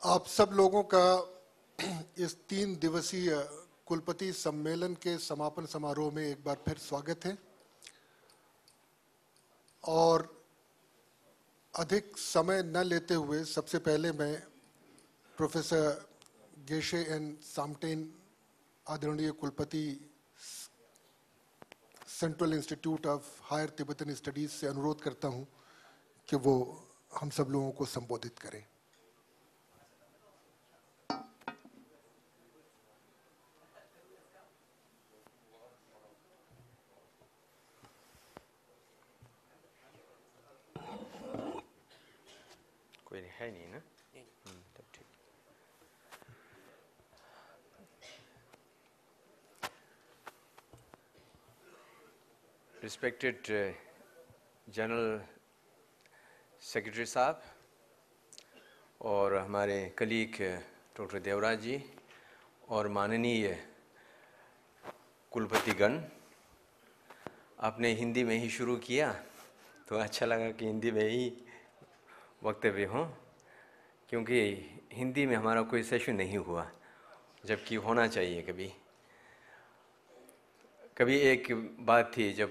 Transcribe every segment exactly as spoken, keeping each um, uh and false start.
आप सब लोगों का इस तीन दिवसीय कुलपति सम्मेलन के समापन समारोह में एक बार फिर स्वागत है। और अधिक समय न लेते हुए सबसे पहले मैं प्रोफेसर गेशे एन सामटेन, आदरणीय कुलपति central institute of higher Tibetan studies से अनुरोध करता हूं कि वो हम सब लोगों को संबोधित करें। कोई है नहीं ना? तब ठीक। रिस्पेक्टेड जनरल सेक्रेटरी साहब और हमारे कलीग डॉक्टर देवराज जी और माननीय कुलपतिगण, आपने हिंदी में ही शुरू किया तो अच्छा लगा कि हिंदी में ही वक्तव्य हो, क्योंकि हिंदी में हमारा कोई सेशन नहीं हुआ, जबकि होना चाहिए। कभी कभी एक बात थी जब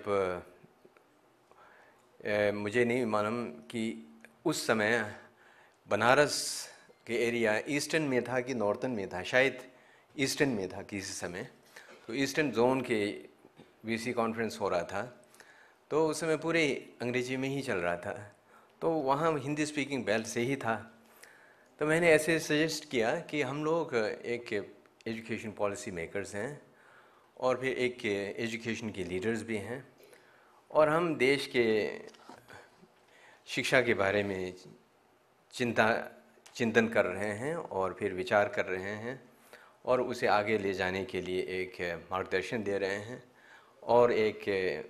ए, मुझे नहीं मालूम कि उस समय बनारस के एरिया ईस्टर्न में था कि नॉर्थन में था, शायद ईस्टर्न में था किसी समय। तो ईस्टर्न जोन के वीसी कॉन्फ्रेंस हो रहा था, तो उस समय पूरे अंग्रेजी में ही चल रहा था, तो वहाँ हिंदी स्पीकिंग बेल्ट से ही था। तो मैंने ऐसे सजेस्ट किया कि हम लोग एक एजुकेशन पॉलिसी मेकर्स हैं और फिर एक एजुकेशन के लीडर्स भी हैं, और हम देश के शिक्षा के बारे में चिंता चिंतन कर रहे हैं और फिर विचार कर रहे हैं और उसे आगे ले जाने के लिए एक मार्गदर्शन दे रहे हैं और एक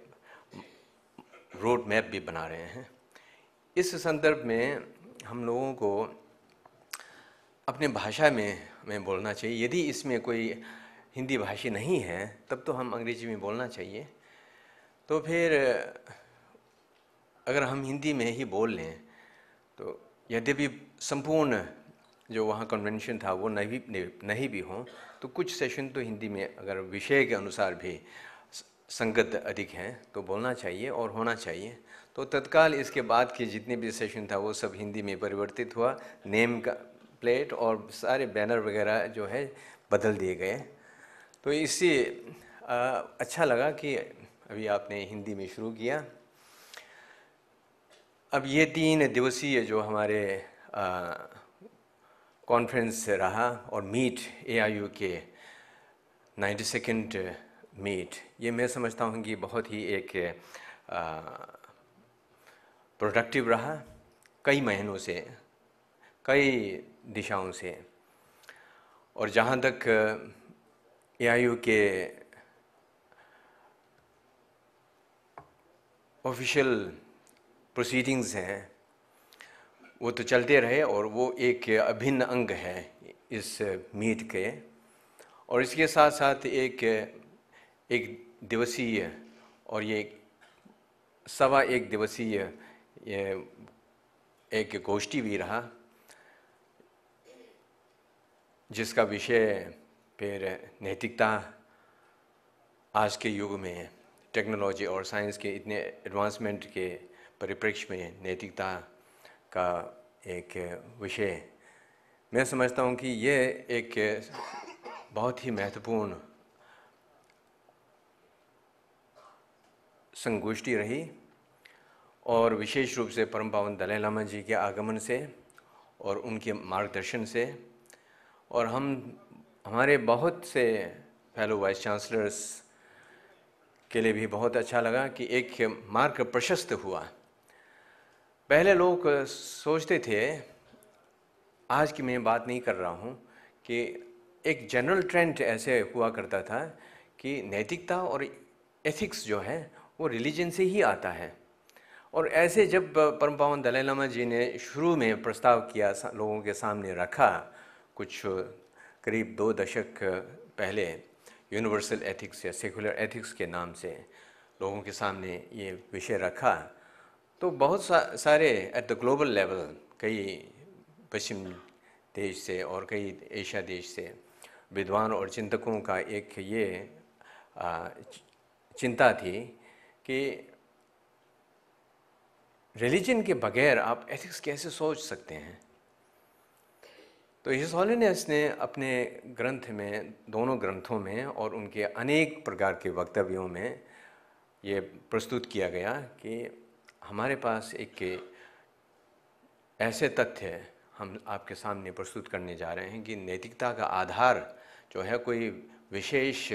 रोड मैप भी बना रहे हैं। इस संदर्भ में हम लोगों को अपने भाषा में में बोलना चाहिए। यदि इसमें कोई हिंदी भाषी नहीं है तब तो हम अंग्रेजी में बोलना चाहिए। तो फिर अगर हम हिंदी में ही बोल लें तो यद्यपि संपूर्ण जो वहाँ कन्वेंशन था वो नहीं भी नहीं भी हो, तो कुछ सेशन तो हिंदी में अगर विषय के अनुसार भी संगत अधिक हैं तो बोलना चाहिए और होना चाहिए। तो तत्काल इसके बाद के जितने भी सेशन था वो सब हिंदी में परिवर्तित हुआ। नेम का प्लेट और सारे बैनर वगैरह जो है बदल दिए गए। तो इससे अच्छा लगा कि अभी आपने हिंदी में शुरू किया। अब ये तीन दिवसीय जो हमारे कॉन्फ्रेंस रहा और मीट ए आई यू के नाइन्टी सेकेंड मीट, ये मैं समझता हूँ कि बहुत ही एक प्रोडक्टिव रहा, कई महीनों से, कई दिशाओं से। और जहाँ तक ए आई यू के ऑफिशियल प्रोसीडिंग्स हैं वो तो चलते रहे और वो एक अभिन्न अंग है इस मीट के। और इसके साथ साथ एक एक दिवसीय और ये सवा एक दिवसीय ये एक गोष्ठी भी रहा, जिसका विषय फिर नैतिकता, आज के युग में टेक्नोलॉजी और साइंस के इतने एडवांसमेंट के परिप्रेक्ष्य में नैतिकता का एक विषय। मैं समझता हूँ कि ये एक बहुत ही महत्वपूर्ण संगोष्ठी रही, और विशेष रूप से परम पावन दलाई लामा जी के आगमन से और उनके मार्गदर्शन से, और हम हमारे बहुत से फेलो वाइस चांसलर्स के लिए भी बहुत अच्छा लगा कि एक मार्ग प्रशस्त हुआ। पहले लोग सोचते थे, आज की मैं बात नहीं कर रहा हूँ, कि एक जनरल ट्रेंड ऐसे हुआ करता था कि नैतिकता और एथिक्स जो है वो रिलीजन से ही आता है। और ऐसे जब परम पावन दलाई लामा जी ने शुरू में प्रस्ताव किया, लोगों के सामने रखा, कुछ करीब दो दशक पहले यूनिवर्सल एथिक्स या सेकुलर एथिक्स के नाम से लोगों के सामने ये विषय रखा, तो बहुत सा, सारे एट द ग्लोबल लेवल कई पश्चिम देश से और कई एशिया देश से विद्वान और चिंतकों का एक ये आ, चिंता थी कि रिलीजन के बगैर आप एथिक्स कैसे सोच सकते हैं। तो हिज हॉलीनेस ने अपने ग्रंथ में, दोनों ग्रंथों में और उनके अनेक प्रकार के वक्तव्यों में ये प्रस्तुत किया गया कि हमारे पास एक ऐसे तथ्य हम आपके सामने प्रस्तुत करने जा रहे हैं कि नैतिकता का आधार जो है कोई विशेष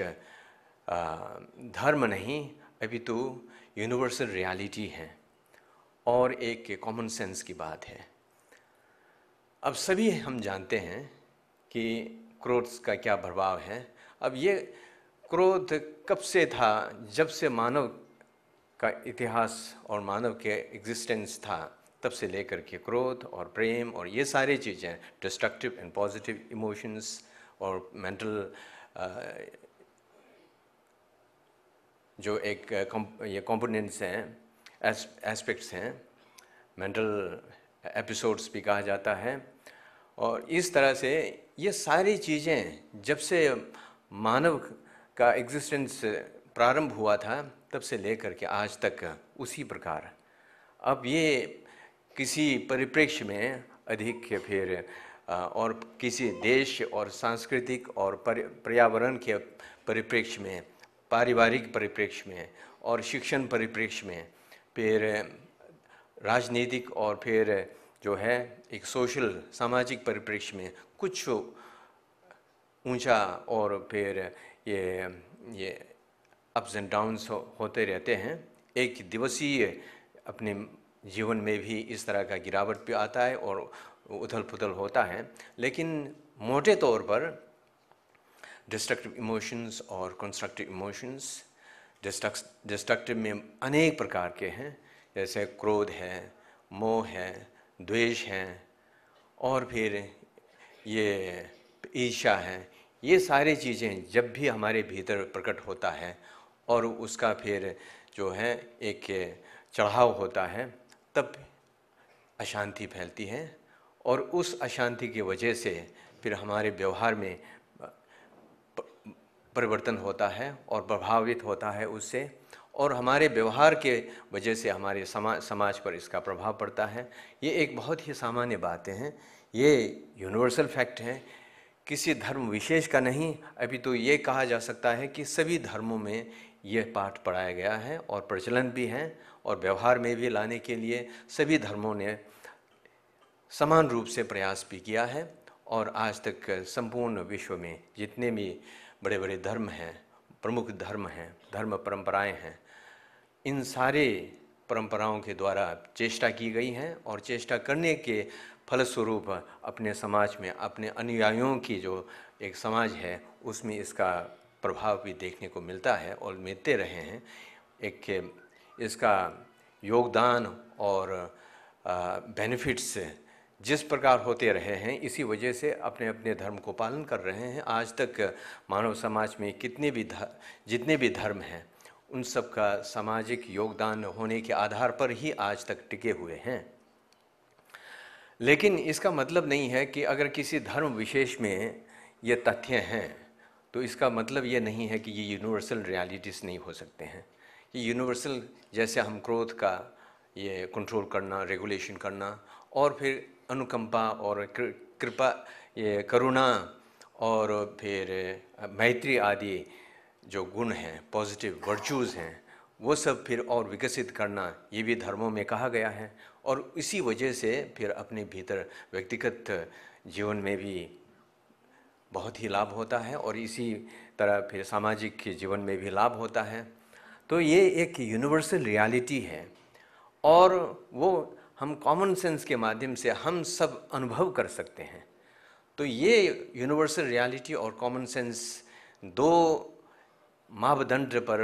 धर्म नहीं, अपितु यूनिवर्सल रियलिटी है और एक कॉमन सेंस की बात है। अब सभी हम जानते हैं कि क्रोध का क्या प्रभाव है। अब ये क्रोध कब से था? जब से मानव का इतिहास और मानव के एग्जिस्टेंस था, तब से लेकर के क्रोध और प्रेम और ये सारी चीज़ें, डिस्ट्रक्टिव एंड पॉजिटिव इमोशंस और मेंटल जो एक ये कंपोनेंट्स हैं, एस्पेक्ट्स हैं, मेंटल एपिसोड्स भी कहा जाता है। और इस तरह से ये सारी चीज़ें जब से मानव का एग्जिस्टेंस प्रारंभ हुआ था तब से लेकर के आज तक उसी प्रकार अब ये किसी परिप्रेक्ष्य में अधिक फिर और किसी देश और सांस्कृतिक और पर्यावरण के परिप्रेक्ष्य में, पारिवारिक परिप्रेक्ष्य में और शिक्षण परिप्रेक्ष्य में, फिर राजनीतिक और फिर जो है एक सोशल सामाजिक परिप्रेक्ष्य में कुछ ऊंचा और फिर ये ये अप्स एंड डाउन्स हो, होते रहते हैं। एक दिवसीय अपने जीवन में भी इस तरह का गिरावट भी आता है और उथल पुथल होता है, लेकिन मोटे तौर पर डिस्ट्रक्टिव इमोशंस और कंस्ट्रक्टिव इमोशंस, डिस्ट्रक्टिव में अनेक प्रकार के हैं, जैसे क्रोध है, मोह है, द्वेष है और फिर ये ईर्ष्या है। ये सारी चीज़ें जब भी हमारे भीतर प्रकट होता है और उसका फिर जो है एक चढ़ाव होता है, तब अशांति फैलती है और उस अशांति की वजह से फिर हमारे व्यवहार में परिवर्तन होता है और प्रभावित होता है उससे, और हमारे व्यवहार के वजह से हमारे समाज समाज पर इसका प्रभाव पड़ता है। ये एक बहुत ही सामान्य बातें हैं, ये यूनिवर्सल फैक्ट हैं, किसी धर्म विशेष का नहीं। अभी तो ये कहा जा सकता है कि सभी धर्मों में ये पाठ पढ़ाया गया है और प्रचलन भी है और व्यवहार में भी लाने के लिए सभी धर्मों ने समान रूप से प्रयास भी किया है। और आज तक संपूर्ण विश्व में जितने भी बड़े बड़े धर्म हैं, प्रमुख धर्म हैं, धर्म परंपराएं हैं, इन सारे परंपराओं के द्वारा चेष्टा की गई है और चेष्टा करने के फलस्वरूप अपने समाज में अपने अनुयायियों की जो एक समाज है उसमें इसका प्रभाव भी देखने को मिलता है और मिलते रहे हैं। एक इसका योगदान और बेनिफिट्स जिस प्रकार होते रहे हैं, इसी वजह से अपने अपने धर्म को पालन कर रहे हैं। आज तक मानव समाज में कितने भी जितने भी धर्म हैं उन सब का सामाजिक योगदान होने के आधार पर ही आज तक टिके हुए हैं। लेकिन इसका मतलब नहीं है कि अगर किसी धर्म विशेष में ये तथ्य हैं तो इसका मतलब ये नहीं है कि ये यूनिवर्सल रियलिटीज़ नहीं हो सकते हैं। ये यूनिवर्सल, जैसे हम क्रोध का ये कंट्रोल करना, रेगुलेशन करना और फिर अनुकंपा और कृपा, ये करुणा और फिर मैत्री आदि जो गुण हैं, पॉजिटिव वर्चूज़ हैं, वो सब फिर और विकसित करना, ये भी धर्मों में कहा गया है। और इसी वजह से फिर अपने भीतर व्यक्तिगत जीवन में भी बहुत ही लाभ होता है और इसी तरह फिर सामाजिक जीवन में भी लाभ होता है। तो ये एक यूनिवर्सल रियलिटी है और वो हम कॉमन सेंस के माध्यम से हम सब अनुभव कर सकते हैं। तो ये यूनिवर्सल रियलिटी और कॉमन सेंस दो मापदंड पर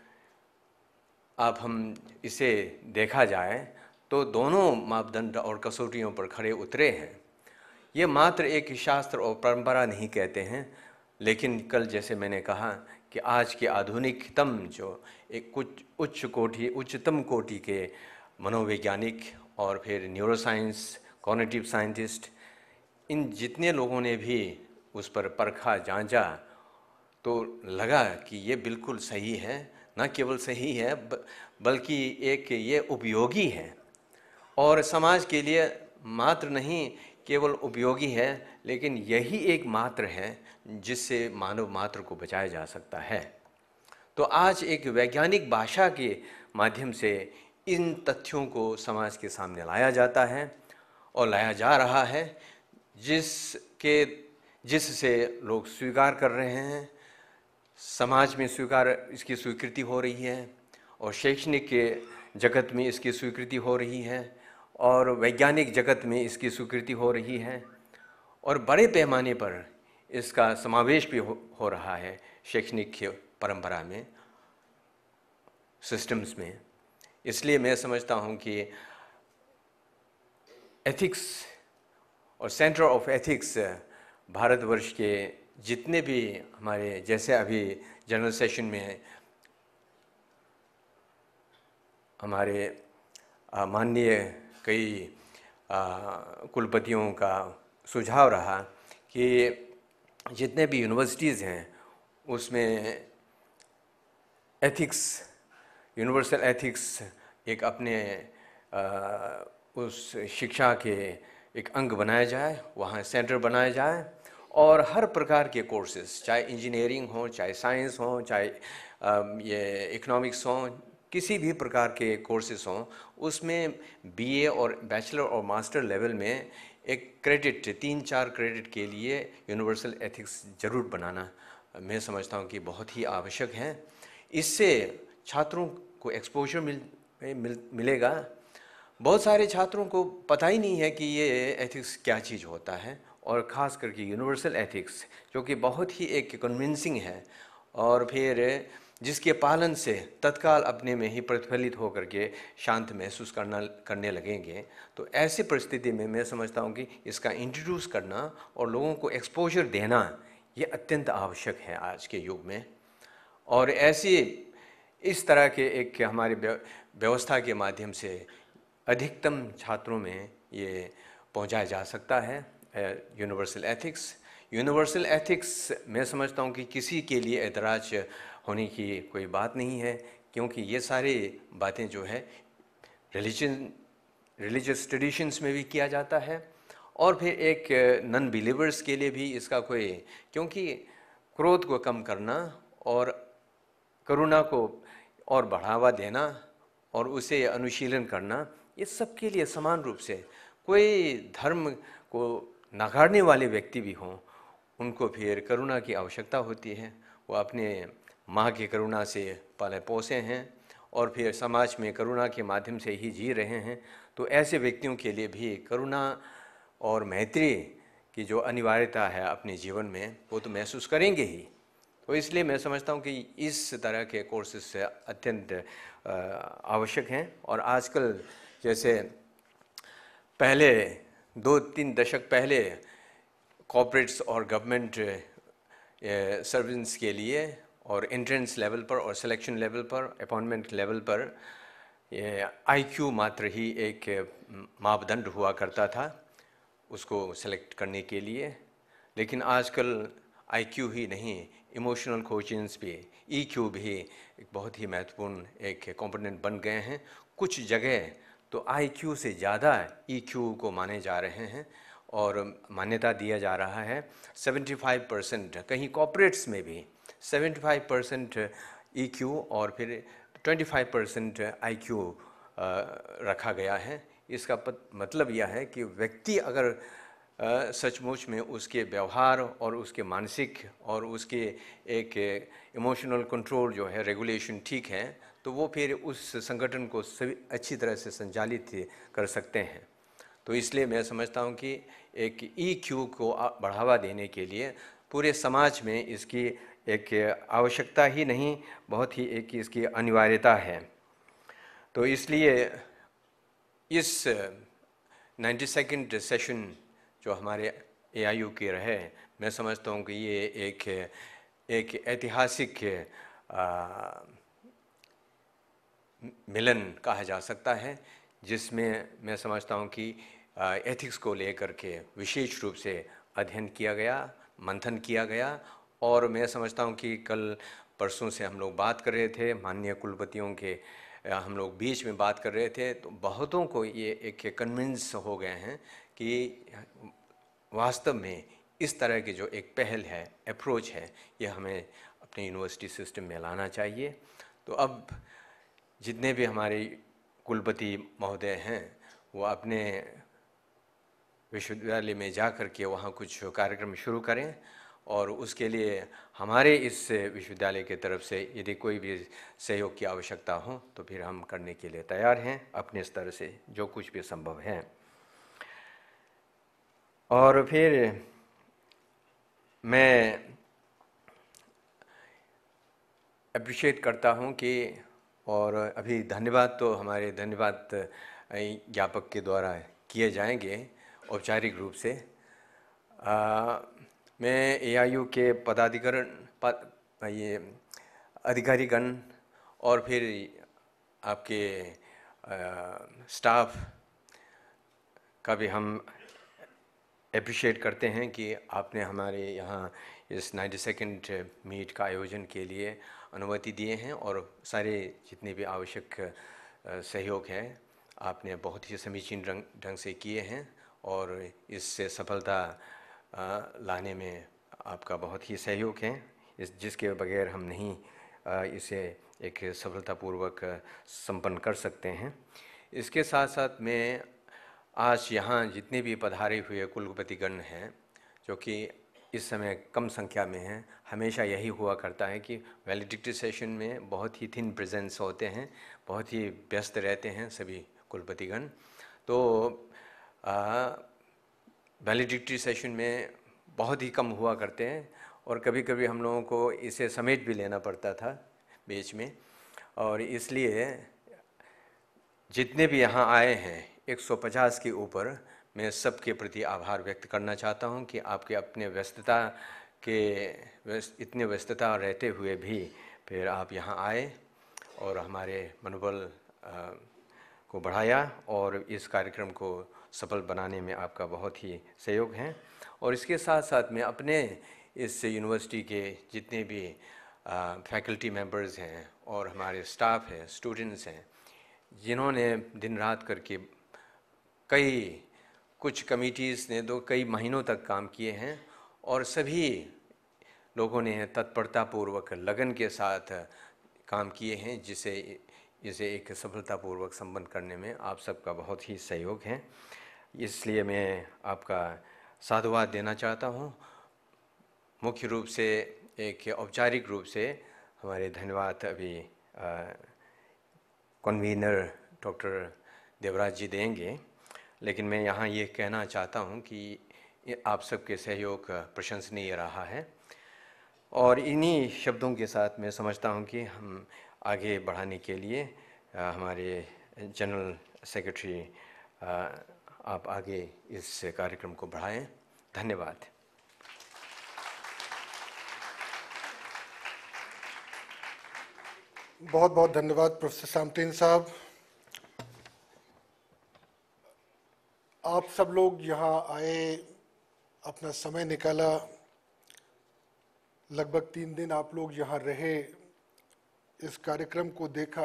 आप हम इसे देखा जाए तो दोनों मापदंड और कसौटियों पर खड़े उतरे हैं। ये मात्र एक शास्त्र और परंपरा नहीं कहते हैं, लेकिन कल जैसे मैंने कहा कि आज के आधुनिकतम जो एक कुछ उच्च कोटि उच्चतम कोटि के मनोवैज्ञानिक और फिर न्यूरोसाइंस, कॉग्निटिव साइंटिस्ट, इन जितने लोगों ने भी उस पर परखा जांचा तो लगा कि ये बिल्कुल सही है, न केवल सही है बल्कि एक ये उपयोगी है और समाज के लिए मात्र नहीं केवल उपयोगी है, लेकिन यही एक मात्र है जिससे मानव मात्र को बचाया जा सकता है। तो आज एक वैज्ञानिक भाषा के माध्यम से इन तथ्यों को समाज के सामने लाया जाता है और लाया जा रहा है, जिसके जिससे लोग स्वीकार कर रहे हैं, समाज में स्वीकार इसकी स्वीकृति हो रही है और शैक्षणिक के जगत में इसकी स्वीकृति हो रही है और वैज्ञानिक जगत में इसकी स्वीकृति हो रही है और बड़े पैमाने पर इसका समावेश भी हो, हो रहा है शैक्षणिक परंपरा में, सिस्टम्स में। इसलिए मैं समझता हूँ कि एथिक्स और सेंटर ऑफ एथिक्स भारतवर्ष के जितने भी हमारे, जैसे अभी जनरल सेशन में हमारे माननीय कई कुलपतियों का सुझाव रहा कि जितने भी यूनिवर्सिटीज़ हैं उसमें एथिक्स, यूनिवर्सल एथिक्स एक अपने आ, उस शिक्षा के एक अंग बनाया जाए, वहाँ सेंटर बनाया जाए और हर प्रकार के कोर्सेज, चाहे इंजीनियरिंग हो, चाहे साइंस हो, चाहे आ, ये इकोनॉमिक्स हो, किसी भी प्रकार के कोर्सेज हों, उसमें बीए और बैचलर और मास्टर लेवल में एक क्रेडिट, तीन चार क्रेडिट के लिए यूनिवर्सल एथिक्स ज़रूर बनाना मैं समझता हूँ कि बहुत ही आवश्यक है। इससे छात्रों को एक्सपोजर मिल, मिल मिलेगा। बहुत सारे छात्रों को पता ही नहीं है कि ये एथिक्स क्या चीज़ होता है और ख़ास करके यूनिवर्सल एथिक्स जो कि बहुत ही एक कन्विंसिंग है और फिर जिसके पालन से तत्काल अपने में ही प्रतिफलित होकर के शांत महसूस करना करने लगेंगे। तो ऐसी परिस्थिति में मैं समझता हूँ कि इसका इंट्रोड्यूस करना और लोगों को एक्सपोजर देना ये अत्यंत आवश्यक है आज के युग में। और ऐसी इस तरह के एक हमारी व्यवस्था के माध्यम से अधिकतम छात्रों में ये पहुंचाया जा सकता है यूनिवर्सल एथिक्स। यूनिवर्सल एथिक्स मैं समझता हूँ कि किसी के लिए ऐतराज़ होने की कोई बात नहीं है, क्योंकि ये सारी बातें जो है रिलीजन रिलीजियस ट्रेडिशंस में भी किया जाता है और फिर एक नॉन बिलीवर्स के लिए भी इसका कोई, क्योंकि क्रोध को कम करना और करुणा को और बढ़ावा देना और उसे अनुशीलन करना, ये सबके लिए समान रूप से, कोई धर्म को नकारने वाले व्यक्ति भी हों उनको फिर करुणा की आवश्यकता होती है। वो अपने माँ की करुणा से पले पोसे हैं और फिर समाज में करुणा के माध्यम से ही जी रहे हैं। तो ऐसे व्यक्तियों के लिए भी करुणा और मैत्री की जो अनिवार्यता है अपने जीवन में वो तो महसूस करेंगे ही। तो इसलिए मैं समझता हूँ कि इस तरह के कोर्सेज से अत्यंत आवश्यक हैं। और आजकल जैसे पहले दो तीन दशक पहले कॉर्पोरेट्स और गवर्नमेंट सर्विसेज के लिए और एंट्रेंस लेवल पर और सिलेक्शन लेवल पर, अपॉइंटमेंट लेवल पर आईक्यू मात्र ही एक मापदंड हुआ करता था उसको सेलेक्ट करने के लिए। लेकिन आजकल आईक्यू ही नहीं, इमोशनल कोशेंट्स भी, ईक्यू भी एक बहुत ही महत्वपूर्ण एक कंपोनेंट बन गए हैं। कुछ जगह तो आईक्यू से ज़्यादा ईक्यू को माने जा रहे हैं और मान्यता दिया जा रहा है। पचहत्तर परसेंट कहीं कॉर्पोरेट्स में भी पचहत्तर परसेंट ईक्यू और फिर पच्चीस परसेंट आईक्यू रखा गया है। इसका मतलब यह है कि व्यक्ति अगर सचमुच में उसके व्यवहार और उसके मानसिक और उसके एक इमोशनल कंट्रोल जो है, रेगुलेशन ठीक है, तो वो फिर उस संगठन को सभी अच्छी तरह से संचालित कर सकते हैं। तो इसलिए मैं समझता हूँ कि एक ई क्यू को बढ़ावा देने के लिए पूरे समाज में इसकी एक आवश्यकता ही नहीं, बहुत ही एक इसकी अनिवार्यता है। तो इसलिए इस नाइन्टी सेकेंड सेशन जो हमारे ए आई यू के रहे, मैं समझता हूँ कि ये एक एक ऐतिहासिक मिलन कहा जा सकता है, जिसमें मैं समझता हूँ कि एथिक्स को लेकर के विशेष रूप से अध्ययन किया गया, मंथन किया गया। और मैं समझता हूँ कि कल परसों से हम लोग बात कर रहे थे, माननीय कुलपतियों के हम लोग बीच में बात कर रहे थे, तो बहुतों को ये एक कन्विंस हो गए हैं कि वास्तव में इस तरह की जो एक पहल है, अप्रोच है, ये हमें अपने यूनिवर्सिटी सिस्टम में लाना चाहिए। तो अब जितने भी हमारे कुलपति महोदय हैं वो अपने विश्वविद्यालय में जा कर के वहाँ कुछ कार्यक्रम शुरू करें, और उसके लिए हमारे इस विश्वविद्यालय के तरफ से यदि कोई भी सहयोग की आवश्यकता हो तो फिर हम करने के लिए तैयार हैं अपने स्तर से जो कुछ भी संभव है। और फिर मैं अप्रिशिएट करता हूं कि, और अभी धन्यवाद तो हमारे धन्यवाद ज्ञापक के द्वारा किए जाएंगे औपचारिक रूप से। आ, मैं ए आई यू के पदाधिकरण पद, ये अधिकारीगण और फिर आपके स्टाफ का भी हम अप्रिशिएट करते हैं कि आपने हमारे यहाँ इस नाइन्टी सेकेंड मीट का आयोजन के लिए अनुमति दिए हैं, और सारे जितने भी आवश्यक सहयोग है आपने बहुत ही समीचीन ढंग ढंग से किए हैं, और इससे सफलता लाने में आपका बहुत ही सहयोग है, इस जिसके बगैर हम नहीं इसे एक सफलतापूर्वक संपन्न कर सकते हैं। इसके साथ साथ मैं आज यहाँ जितने भी पधारे हुए कुलपतिगण हैं, जो कि इस समय कम संख्या में हैं, हमेशा यही हुआ करता है कि वैलिडिक्टरी सेशन में बहुत ही थिन प्रेजेंस होते हैं, बहुत ही व्यस्त रहते हैं सभी कुलपतिगण। तो वैलिडिक्टरी सेशन में बहुत ही कम हुआ करते हैं, और कभी कभी हम लोगों को इसे समेट भी लेना पड़ता था बीच में। और इसलिए जितने भी यहाँ आए हैं एक सौ पचास के ऊपर, मैं सबके प्रति आभार व्यक्त करना चाहता हूँ कि आपके अपने व्यस्तता के व्यस्त इतने व्यस्तता रहते हुए भी फिर आप यहाँ आए और हमारे मनोबल को बढ़ाया, और इस कार्यक्रम को सफल बनाने में आपका बहुत ही सहयोग है। और इसके साथ साथ मैं अपने इस यूनिवर्सिटी के जितने भी फैकल्टी मेंबर्स हैं और हमारे स्टाफ हैं, स्टूडेंट्स हैं, जिन्होंने दिन रात करके कई कुछ कमिटीज़ ने तो कई महीनों तक काम किए हैं, और सभी लोगों ने तत्परतापूर्वक लगन के साथ काम किए हैं, जिसे इसे एक सफलतापूर्वक संपन्न करने में आप सबका बहुत ही सहयोग है। इसलिए मैं आपका साधुवाद देना चाहता हूँ। मुख्य रूप से एक औपचारिक रूप से हमारे धन्यवाद अभी कन्वीनर डॉक्टर देवराज जी देंगे, लेकिन मैं यहाँ ये कहना चाहता हूँ कि आप सबके सहयोग प्रशंसनीय रहा है, और इन्हीं शब्दों के साथ मैं समझता हूँ कि हम आगे बढ़ाने के लिए हमारे जनरल सेक्रेटरी आप आगे इस कार्यक्रम को बढ़ाएं। धन्यवाद। बहुत बहुत धन्यवाद प्रोफेसर सामटेन साहब। आप सब लोग यहाँ आए, अपना समय निकाला, लगभग तीन दिन आप लोग यहाँ रहे, इस कार्यक्रम को देखा,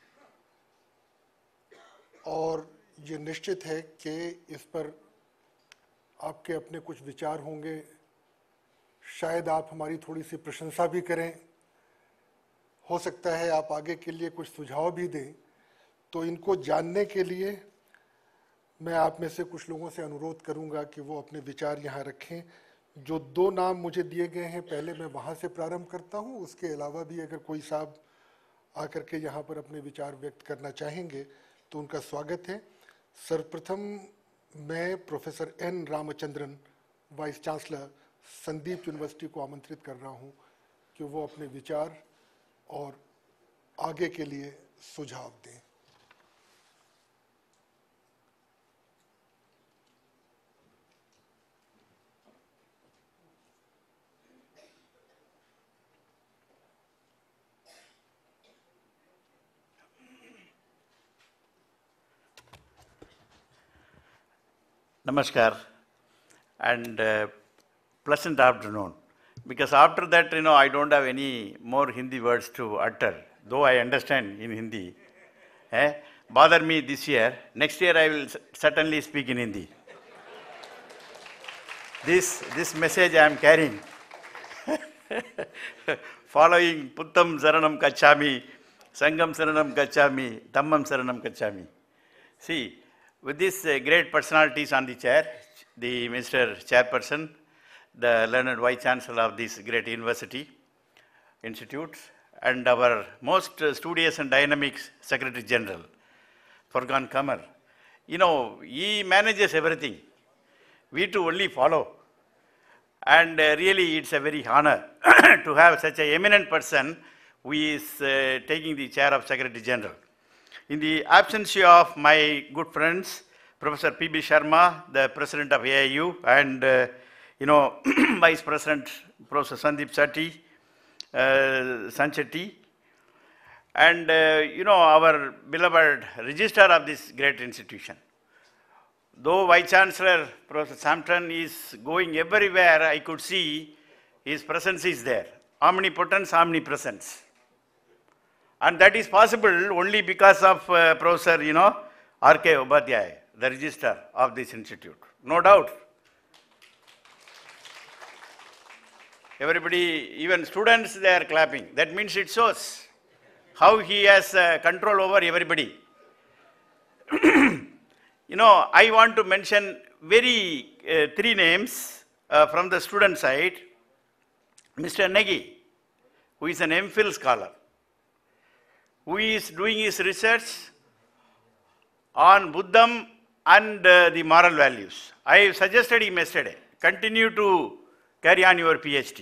और ये निश्चित है कि इस पर आपके अपने कुछ विचार होंगे, शायद आप हमारी थोड़ी सी प्रशंसा भी करें, हो सकता है आप आगे के लिए कुछ सुझाव भी दें। तो इनको जानने के लिए मैं आप में से कुछ लोगों से अनुरोध करूंगा कि वो अपने विचार यहाँ रखें। जो दो नाम मुझे दिए गए हैं, पहले मैं वहाँ से प्रारंभ करता हूँ, उसके अलावा भी अगर कोई साहब आकर के यहाँ पर अपने विचार व्यक्त करना चाहेंगे तो उनका स्वागत है। सर्वप्रथम मैं professor N Ramachandran, vice chancellor, Sandeep university को आमंत्रित कर रहा हूँ कि वो अपने विचार और आगे के लिए सुझाव दें। Namaskar and uh, pleasant afternoon. Because after that, you know, I don't have any more Hindi words to utter, though I understand in Hindi. Eh? Bother me this year. Next year I will certainly speak in Hindi. This, this message I am carrying. Following Puttam Saranam Kachami, Sangam Saranam Kachami, Dhammam Saranam Kachami. See, with these uh, great personalities on the chair, the Mister Chairperson, the learned Vice Chancellor of this great university, institutes, and our most uh, studious and dynamic Secretary General, Fargan Kamar. You know, he manages everything. We too only follow. And uh, really, it's a very honor to have such an eminent person who is uh, taking the chair of Secretary General. In the absence of my good friends, Professor P B Sharma, the President of A I U, and uh, you know, Vice President Professor Sandeep Sati, uh, Sanchetti, and uh, you know, our beloved registrar of this great institution. Though Vice Chancellor Professor Sampton is going everywhere, I could see his presence is there. Omnipotence, omnipresence. And that is possible only because of uh, Professor, you know, R K Upadhyay, the registrar of this institute. No doubt. Everybody, even students, they are clapping. That means it shows how he has uh, control over everybody. You know, I want to mention very uh, three names uh, from the student side. Mister Negi, who is an M Phil scholar, who is doing his research on Buddhism and uh, the moral values. I suggested him yesterday, continue to carry on your PhD.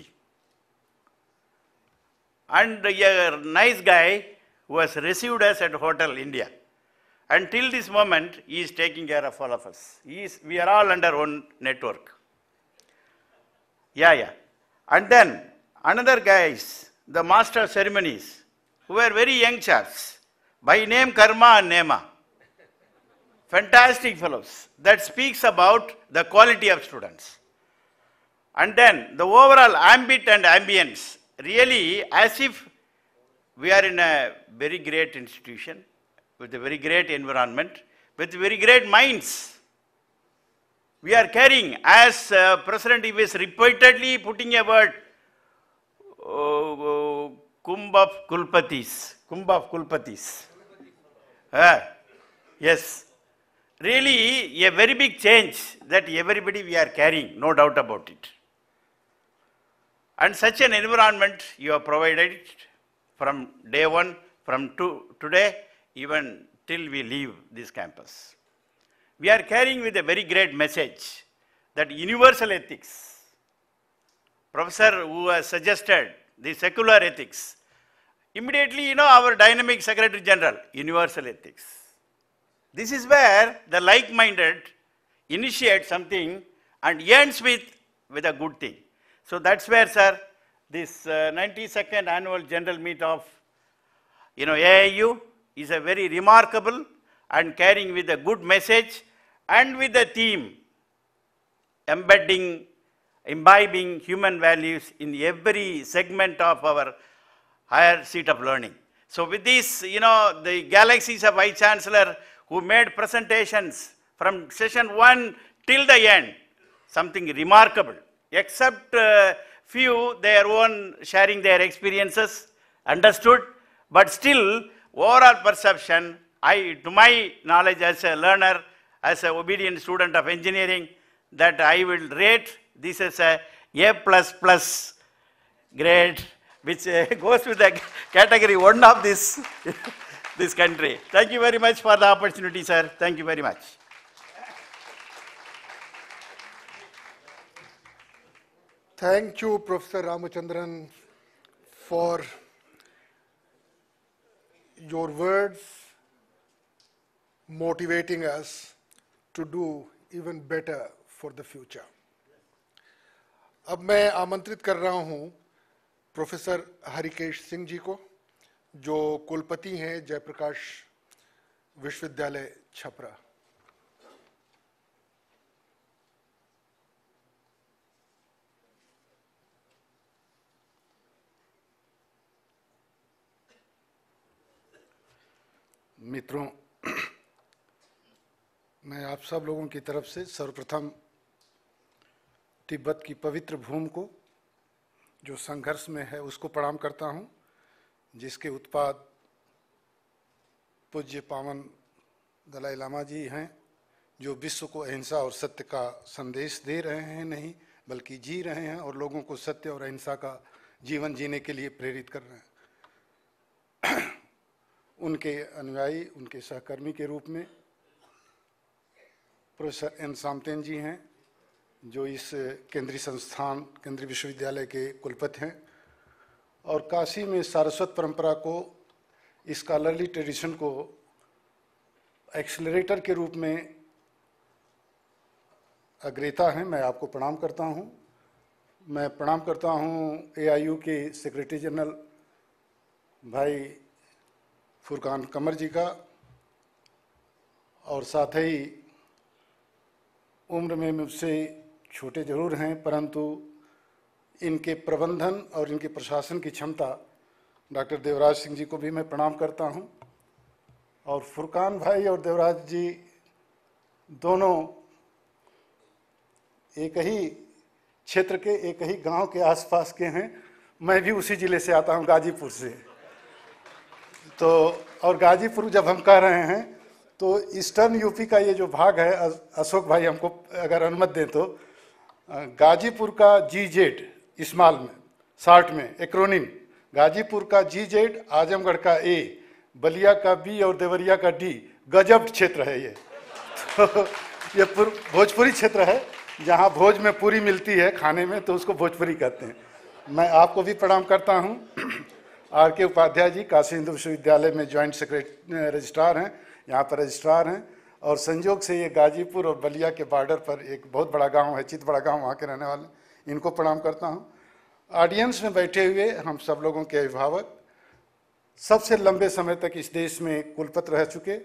And a nice guy who has received us at Hotel India. Until this moment, he is taking care of all of us. He is, we are all under one network. Yeah, yeah. And then, another guys, the master of ceremonies, who were very young chaps, by name Karma and Nema. Fantastic fellows. That speaks about the quality of students. And then, the overall ambit and ambience, really as if we are in a very great institution, with a very great environment, with very great minds. We are carrying, as uh, President is repeatedly putting a word, uh, Kumbh of Kulpatis, Kumbh of Kulpatis. Uh, yes, really a very big change that everybody we are carrying, no doubt about it. And such an environment you have provided from day one, from to, today, even till we leave this campus. We are carrying with a very great message that universal ethics, Professor who has suggested the secular ethics, immediately, you know, our dynamic Secretary General, universal ethics. This is where the like-minded initiate something and ends with, with a good thing. So that's where, sir, this uh, ninety-second annual general meet of, you know, A I U, is a very remarkable and carrying with a good message and with a theme embedding, imbibing human values in every segment of our higher seat of learning. So with this, you know, the galaxies of Vice Chancellor who made presentations from session one till the end, something remarkable, except uh, few their own sharing their experiences, understood, but still overall perception, I, to my knowledge as a learner, as an obedient student of engineering, that I will rate this as a A plus plus grade, which uh, goes with the category one of this, this country. Thank you very much for the opportunity, sir. Thank you very much. Thank you, Professor Ramachandran, for your words motivating us to do even better for the future. अब मैं आमंत्रित कर रहा हूं professor Harikesh Singh ji को, जो कुलपति हैं जयप्रकाश विश्वविद्यालय छपरा। मित्रों, मैं आप सब लोगों की तरफ से सर्वप्रथम तिब्बत की पवित्र भूमि को जो संघर्ष में है उसको प्रणाम करता हूं, जिसके उत्पाद पूज्य पावन दलाई लामा जी हैं, जो विश्व को अहिंसा और सत्य का संदेश दे रहे हैं, नहीं बल्कि जी रहे हैं और लोगों को सत्य और अहिंसा का जीवन जीने के लिए प्रेरित कर रहे हैं। उनके अनुयायी, उनके सहकर्मी के रूप में प्रोफेसर एन सामतेन जी हैं, जो इस केंद्रीय संस्थान केंद्रीय विश्वविद्यालय के कुलपति हैं और काशी में सारस्वत परंपरा को, स्कॉलरली ट्रेडिशन को एक्सेलरेटर के रूप में अग्रेता हैं। मैं आपको प्रणाम करता हूं। मैं प्रणाम करता हूं ए आई यू के सेक्रेटरी जनरल भाई फुरकान कमर जी का, और साथ ही उम्र में मुझसे छोटे जरूर हैं, परंतु इनके प्रबंधन और इनके प्रशासन की क्षमता डॉक्टर देवराज सिंह जी को भी मैं प्रणाम करता हूं। और फुरकान भाई और देवराज जी दोनों एक ही क्षेत्र के, एक ही गांव के आसपास के हैं। मैं भी उसी ज़िले से आता हूं, गाजीपुर से। तो और गाजीपुर जब हम कह रहे हैं तो ईस्टर्न यूपी का ये जो भाग है, अशोक भाई हमको अगर अनुमति दें तो, गाजीपुर का जी जेड इस्माल में साठ में एक्रोनिम, गाजीपुर का जी जेड, आजमगढ़ का ए, बलिया का बी और देवरिया का डी, गजब क्षेत्र है ये। तो ये भोजपुरी क्षेत्र है, जहाँ भोज में पूरी मिलती है खाने में, तो उसको भोजपुरी कहते हैं। मैं आपको भी प्रणाम करता हूँ। आर के उपाध्याय जी काशी हिंदू विश्वविद्यालय में ज्वाइंट सेक्रेटरी रजिस्ट्रार हैं, यहाँ पर रजिस्ट्रार हैं, और संयोग से ये गाजीपुर और बलिया के बॉर्डर पर एक बहुत बड़ा गांव है, चितबड़ा गांव, वहाँ के रहने वाले, इनको प्रणाम करता हूँ। ऑडियंस में बैठे हुए हम सब लोगों के अभिभावक, सबसे लंबे समय तक इस देश में कुलपति रह चुके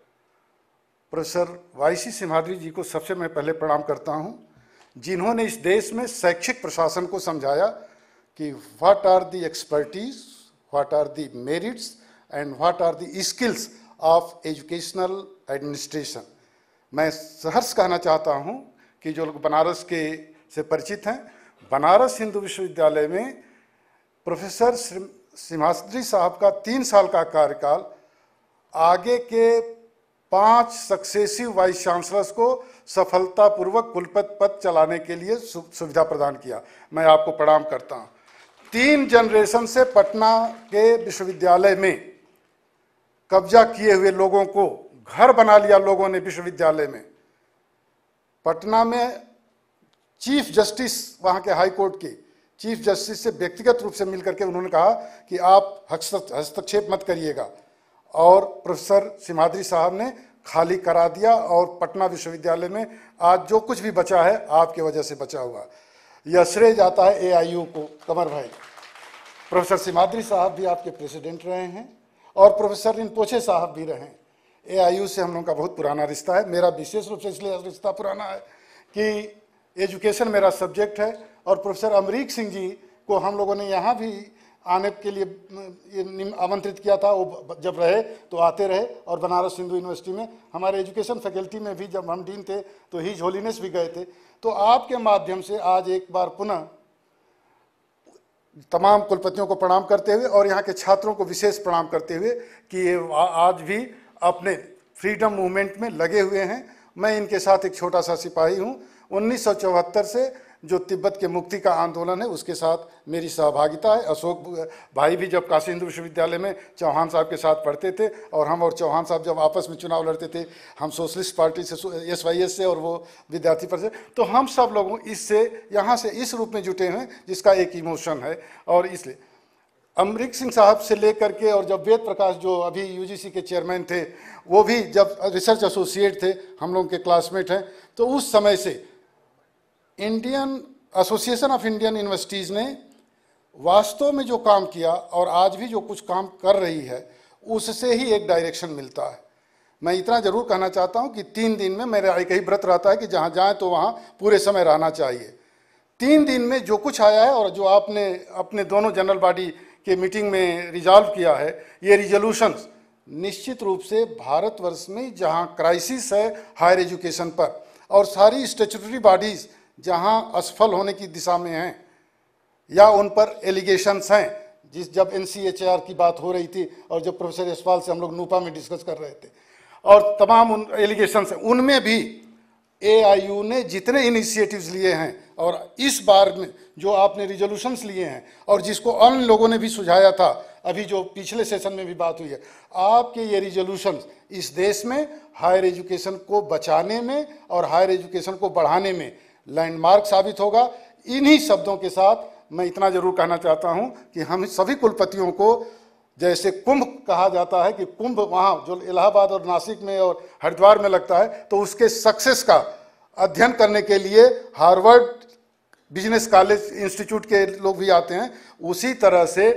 प्रोफेसर वाई सी सिम्हाद्री जी को सबसे मैं पहले प्रणाम करता हूं, जिन्होंने इस देश में शैक्षिक प्रशासन को समझाया कि what are the expertise, what are the merits and what are the skills of educational administration. मैं सहर्ष कहना चाहता हूं कि जो लोग बनारस के से परिचित हैं, बनारस हिंदू विश्वविद्यालय में प्रोफेसर सिम्हाद्री साहब का तीन साल का कार्यकाल आगे के पांच सक्सेसिव वाइस चांसलर्स को सफलतापूर्वक कुलपति पद चलाने के लिए सुविधा प्रदान किया। मैं आपको प्रणाम करता हूं। तीन जनरेशन से पटना के विश्वविद्यालय में कब्जा किए हुए लोगों को घर बना लिया लोगों ने विश्वविद्यालय में। पटना में चीफ जस्टिस, वहां के हाई कोर्ट के चीफ जस्टिस से व्यक्तिगत रूप से मिलकर के उन्होंने कहा कि आप हस्तक्षेप मत करिएगा, और प्रोफेसर सिम्हाद्री साहब ने खाली करा दिया, और पटना विश्वविद्यालय में आज जो कुछ भी बचा है आपकी वजह से बचा हुआ। यह श्रेय जाता है ए आई यू को। कमर भाई, प्रोफेसर सिम्हाद्री साहब भी आपके प्रेसिडेंट रहे हैं और प्रोफेसर रिनपोचे साहब भी रहे। ए आई यू से हम लोगों का बहुत पुराना रिश्ता है। मेरा विशेष रूप से इसलिए रिश्ता पुराना है कि एजुकेशन मेरा सब्जेक्ट है, और प्रोफेसर अमरीक सिंह जी को हम लोगों ने यहाँ भी आने के लिए आमंत्रित किया था। वो जब रहे तो आते रहे, और बनारस हिंदू यूनिवर्सिटी में हमारे एजुकेशन फैकल्टी में भी जब हम डीन थे तो हिज होलीनेस भी गए थे। तो आपके माध्यम से आज एक बार पुनः तमाम कुलपतियों को प्रणाम करते हुए और यहाँ के छात्रों को विशेष प्रणाम करते हुए कि ये आज भी अपने फ्रीडम मूवमेंट में लगे हुए हैं। मैं इनके साथ एक छोटा सा सिपाही हूँ। उन्नीस सौ चौहत्तर से जो तिब्बत के मुक्ति का आंदोलन है उसके साथ मेरी सहभागिता है। अशोक भाई भी जब काशी हिंदू विश्वविद्यालय में चौहान साहब के साथ पढ़ते थे, और हम और चौहान साहब जब आपस में चुनाव लड़ते थे, हम सोशलिस्ट पार्टी से, एस वाई एस से, और वो विद्यार्थी परिषद, तो हम सब लोगों इससे यहाँ से इस रूप में जुटे हैं जिसका एक इमोशन है। और इसलिए अमरीक सिंह साहब से लेकर के, और जब वेद प्रकाश जो अभी यू जी सी के चेयरमैन थे, वो भी जब रिसर्च एसोसिएट थे, हम लोगों के क्लासमेट हैं, तो उस समय से Indian association of Indian universities ने वास्तव में जो काम किया और आज भी जो कुछ काम कर रही है, उससे ही एक डायरेक्शन मिलता है। मैं इतना जरूर कहना चाहता हूं कि तीन दिन में मेरा एक ही व्रत रहता है कि जहां जाएं तो वहां पूरे समय रहना चाहिए। तीन दिन में जो कुछ आया है और जो आपने अपने दोनों जनरल बॉडी के मीटिंग में रिजॉल्व किया है, ये रिजोल्यूशंस निश्चित रूप से भारतवर्ष में जहां क्राइसिस है हायर एजुकेशन पर और सारी स्टैट्यूटरी बॉडीज जहां असफल होने की दिशा में हैं या उन पर एलिगेशंस हैं, जिस जब एन सी एच आर की बात हो रही थी और जब प्रोफेसर यशपाल से हम लोग नूपा में डिस्कस कर रहे थे और तमाम उन एलिगेशंस हैं, उनमें भी ए आई यू ने जितने इनिशिएटिव्स लिए हैं और इस बार में जो आपने रिजोल्यूशंस लिए हैं और जिसको अन्य लोगों ने भी सुझाया था, अभी जो पिछले सेशन में भी बात हुई है, आपके ये रिजोल्यूशंस इस देश में हायर एजुकेशन को बचाने में और हायर एजुकेशन को बढ़ाने में लैंडमार्क साबित होगा। इन्हीं शब्दों के साथ मैं इतना जरूर कहना चाहता हूं कि हम सभी कुलपतियों को, जैसे कुंभ कहा जाता है कि कुंभ वहाँ जो इलाहाबाद और नासिक में और हरिद्वार में लगता है, तो उसके सक्सेस का अध्ययन करने के लिए हार्वर्ड बिजनेस कॉलेज इंस्टीट्यूट के लोग भी आते हैं। उसी तरह से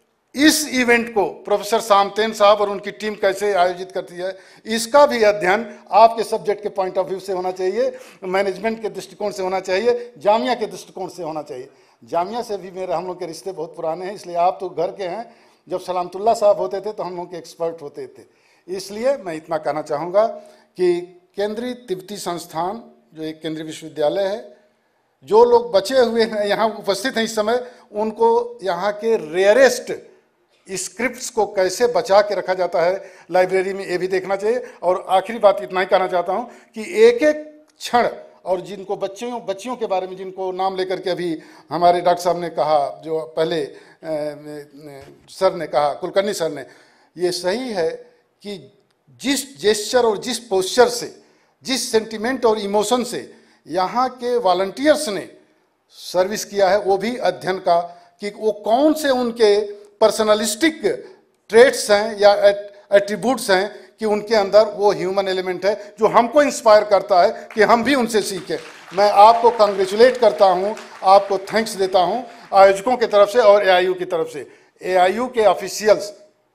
इस इवेंट को प्रोफेसर सामतेन साहब और उनकी टीम कैसे आयोजित करती है, इसका भी अध्ययन आपके सब्जेक्ट के पॉइंट ऑफ व्यू से होना चाहिए, मैनेजमेंट के दृष्टिकोण से होना चाहिए, जामिया के दृष्टिकोण से होना चाहिए। जामिया से भी मेरे हम लोग के रिश्ते बहुत पुराने हैं, इसलिए आप तो घर के हैं। जब सलामतुल्लाह साहब होते थे तो हम लोग के एक्सपर्ट होते थे। इसलिए मैं इतना कहना चाहूँगा कि केंद्रीय तिब्बती संस्थान जो एक केंद्रीय विश्वविद्यालय है, जो लोग बचे हुए हैं यहाँ उपस्थित हैं इस समय, उनको यहाँ के रेयरेस्ट स्क्रिप्ट्स को कैसे बचा के रखा जाता है लाइब्रेरी में, ये भी देखना चाहिए। और आखिरी बात इतना ही कहना चाहता हूँ कि एक एक क्षण, और जिनको बच्चियों बच्चियों के बारे में जिनको नाम लेकर के अभी हमारे डॉक्टर साहब ने कहा, जो पहले ए, ए, सर ने कहा, कुलकर्णी सर ने, ये सही है कि जिस जेस्चर और जिस पोस्चर से, जिस सेंटिमेंट और इमोशन से यहाँ के वॉलंटियर्स ने सर्विस किया है, वो भी अध्ययन का, कि वो कौन से उनके पर्सनलिस्टिक ट्रेट्स हैं या एट्रीब्यूट्स हैं कि उनके अंदर वो ह्यूमन एलिमेंट है जो हमको इंस्पायर करता है कि हम भी उनसे सीखें। मैं आपको कंग्रेचुलेट करता हूं, आपको थैंक्स देता हूं आयोजकों की तरफ से और ए आई यू की तरफ से। ए आई यू के ऑफिशियल्स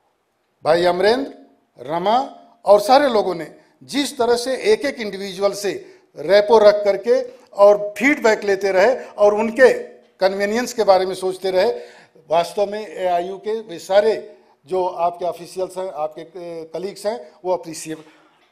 भाई अमरेंद्र, रमा और सारे लोगों ने जिस तरह से एक एक इंडिविजुअल से रेपो रख करके और फीडबैक लेते रहे और उनके कन्वीनियंस के बारे में सोचते रहे, वास्तव में ए आई यू के वे सारे जो आपके ऑफिशियल्स हैं, आपके कलीग्स हैं, वो अप्रिशिएट।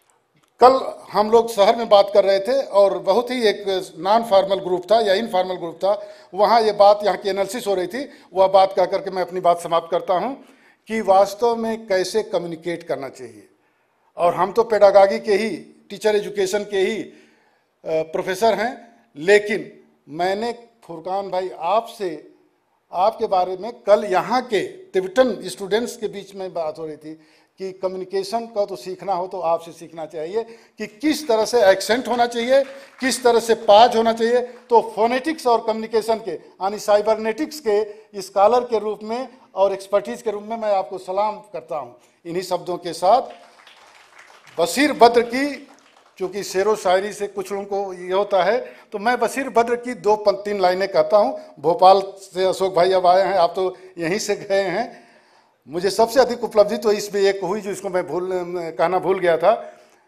कल हम लोग शहर में बात कर रहे थे और बहुत ही एक नॉन फॉर्मल ग्रुप था या इनफॉर्मल ग्रुप था, वहाँ ये बात, यहाँ की एनालिसिस हो रही थी। वह बात कह करके मैं अपनी बात समाप्त करता हूँ कि वास्तव में कैसे कम्युनिकेट करना चाहिए। और हम तो पेडागागी के ही, टीचर एजुकेशन के ही प्रोफेसर हैं, लेकिन मैंने फुरकान भाई आपसे, आपके बारे में कल यहाँ के तिब्बतन स्टूडेंट्स के बीच में बात हो रही थी कि कम्युनिकेशन का तो सीखना हो तो आपसे सीखना चाहिए कि किस तरह से एक्सेंट होना चाहिए, किस तरह से पाज होना चाहिए। तो फोनेटिक्स और कम्युनिकेशन के यानी साइबरनेटिक्स के स्कॉलर के रूप में और एक्सपर्टीज के रूप में मैं आपको सलाम करता हूँ। इन्हीं शब्दों के साथ बशीर बद्र की, चूँकि शेरो शायरी से कुछ लोगों को ये होता है, तो मैं बशीर बद्र की दो तीन लाइनें कहता हूँ। भोपाल से अशोक भाई अब आए हैं, आप तो यहीं से गए हैं। मुझे सबसे अधिक उपलब्धि तो इसमें एक हुई जो इसको मैं भूल कहना भूल गया था।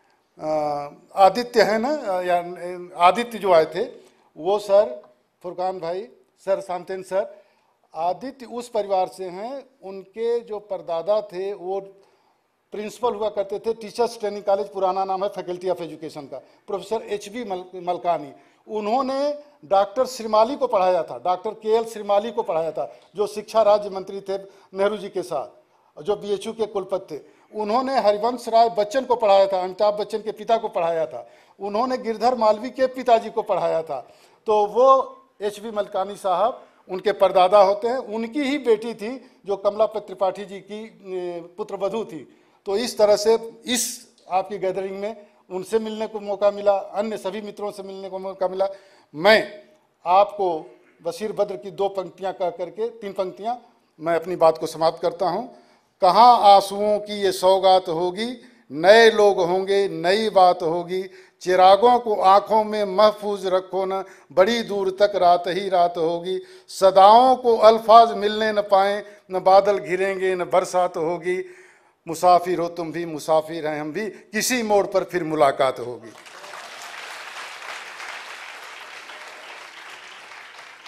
आदित्य है ना, या आदित्य जो आए थे वो सर, फुरकान भाई, सर सामतेन सर, आदित्य उस परिवार से हैं, उनके जो परदादा थे वो प्रिंसिपल हुआ करते थे टीचर्स ट्रेनिंग कॉलेज, पुराना नाम है फैकल्टी ऑफ एजुकेशन का, प्रोफेसर एच बी मलकानी। उन्होंने डॉक्टर श्रीमाली को पढ़ाया था, डॉक्टर के एल श्रीमाली को पढ़ाया था, जो शिक्षा राज्य मंत्री थे नेहरू जी के साथ, जो बी एच यू के कुलपति थे। उन्होंने हरिवंश राय बच्चन को पढ़ाया था, अमिताभ बच्चन के पिता को पढ़ाया था। उन्होंने गिरधर मालवी के पिताजी को पढ़ाया था। तो वो एच बी मलकानी साहब उनके परदादा होते हैं। उनकी ही बेटी थी जो कमला त्रिपाठी जी की पुत्रवधू थी। तो इस तरह से इस आपकी गैदरिंग में उनसे मिलने को मौका मिला, अन्य सभी मित्रों से मिलने को मौका मिला। मैं आपको बशीर बद्र की दो पंक्तियां कह करके, तीन पंक्तियां, मैं अपनी बात को समाप्त करता हूं। कहाँ आंसुओं की ये सौगात होगी, नए लोग होंगे, नई बात होगी, चिरागों को आंखों में महफूज रखो न, बड़ी दूर तक रात ही रात होगी, सदाओं को अल्फाज मिलने न पाए, न बादल घिरेंगे न बरसात होगी, मुसाफिर हो तुम भी, मुसाफिर हैं हम भी, किसी मोड़ पर फिर मुलाकात होगी।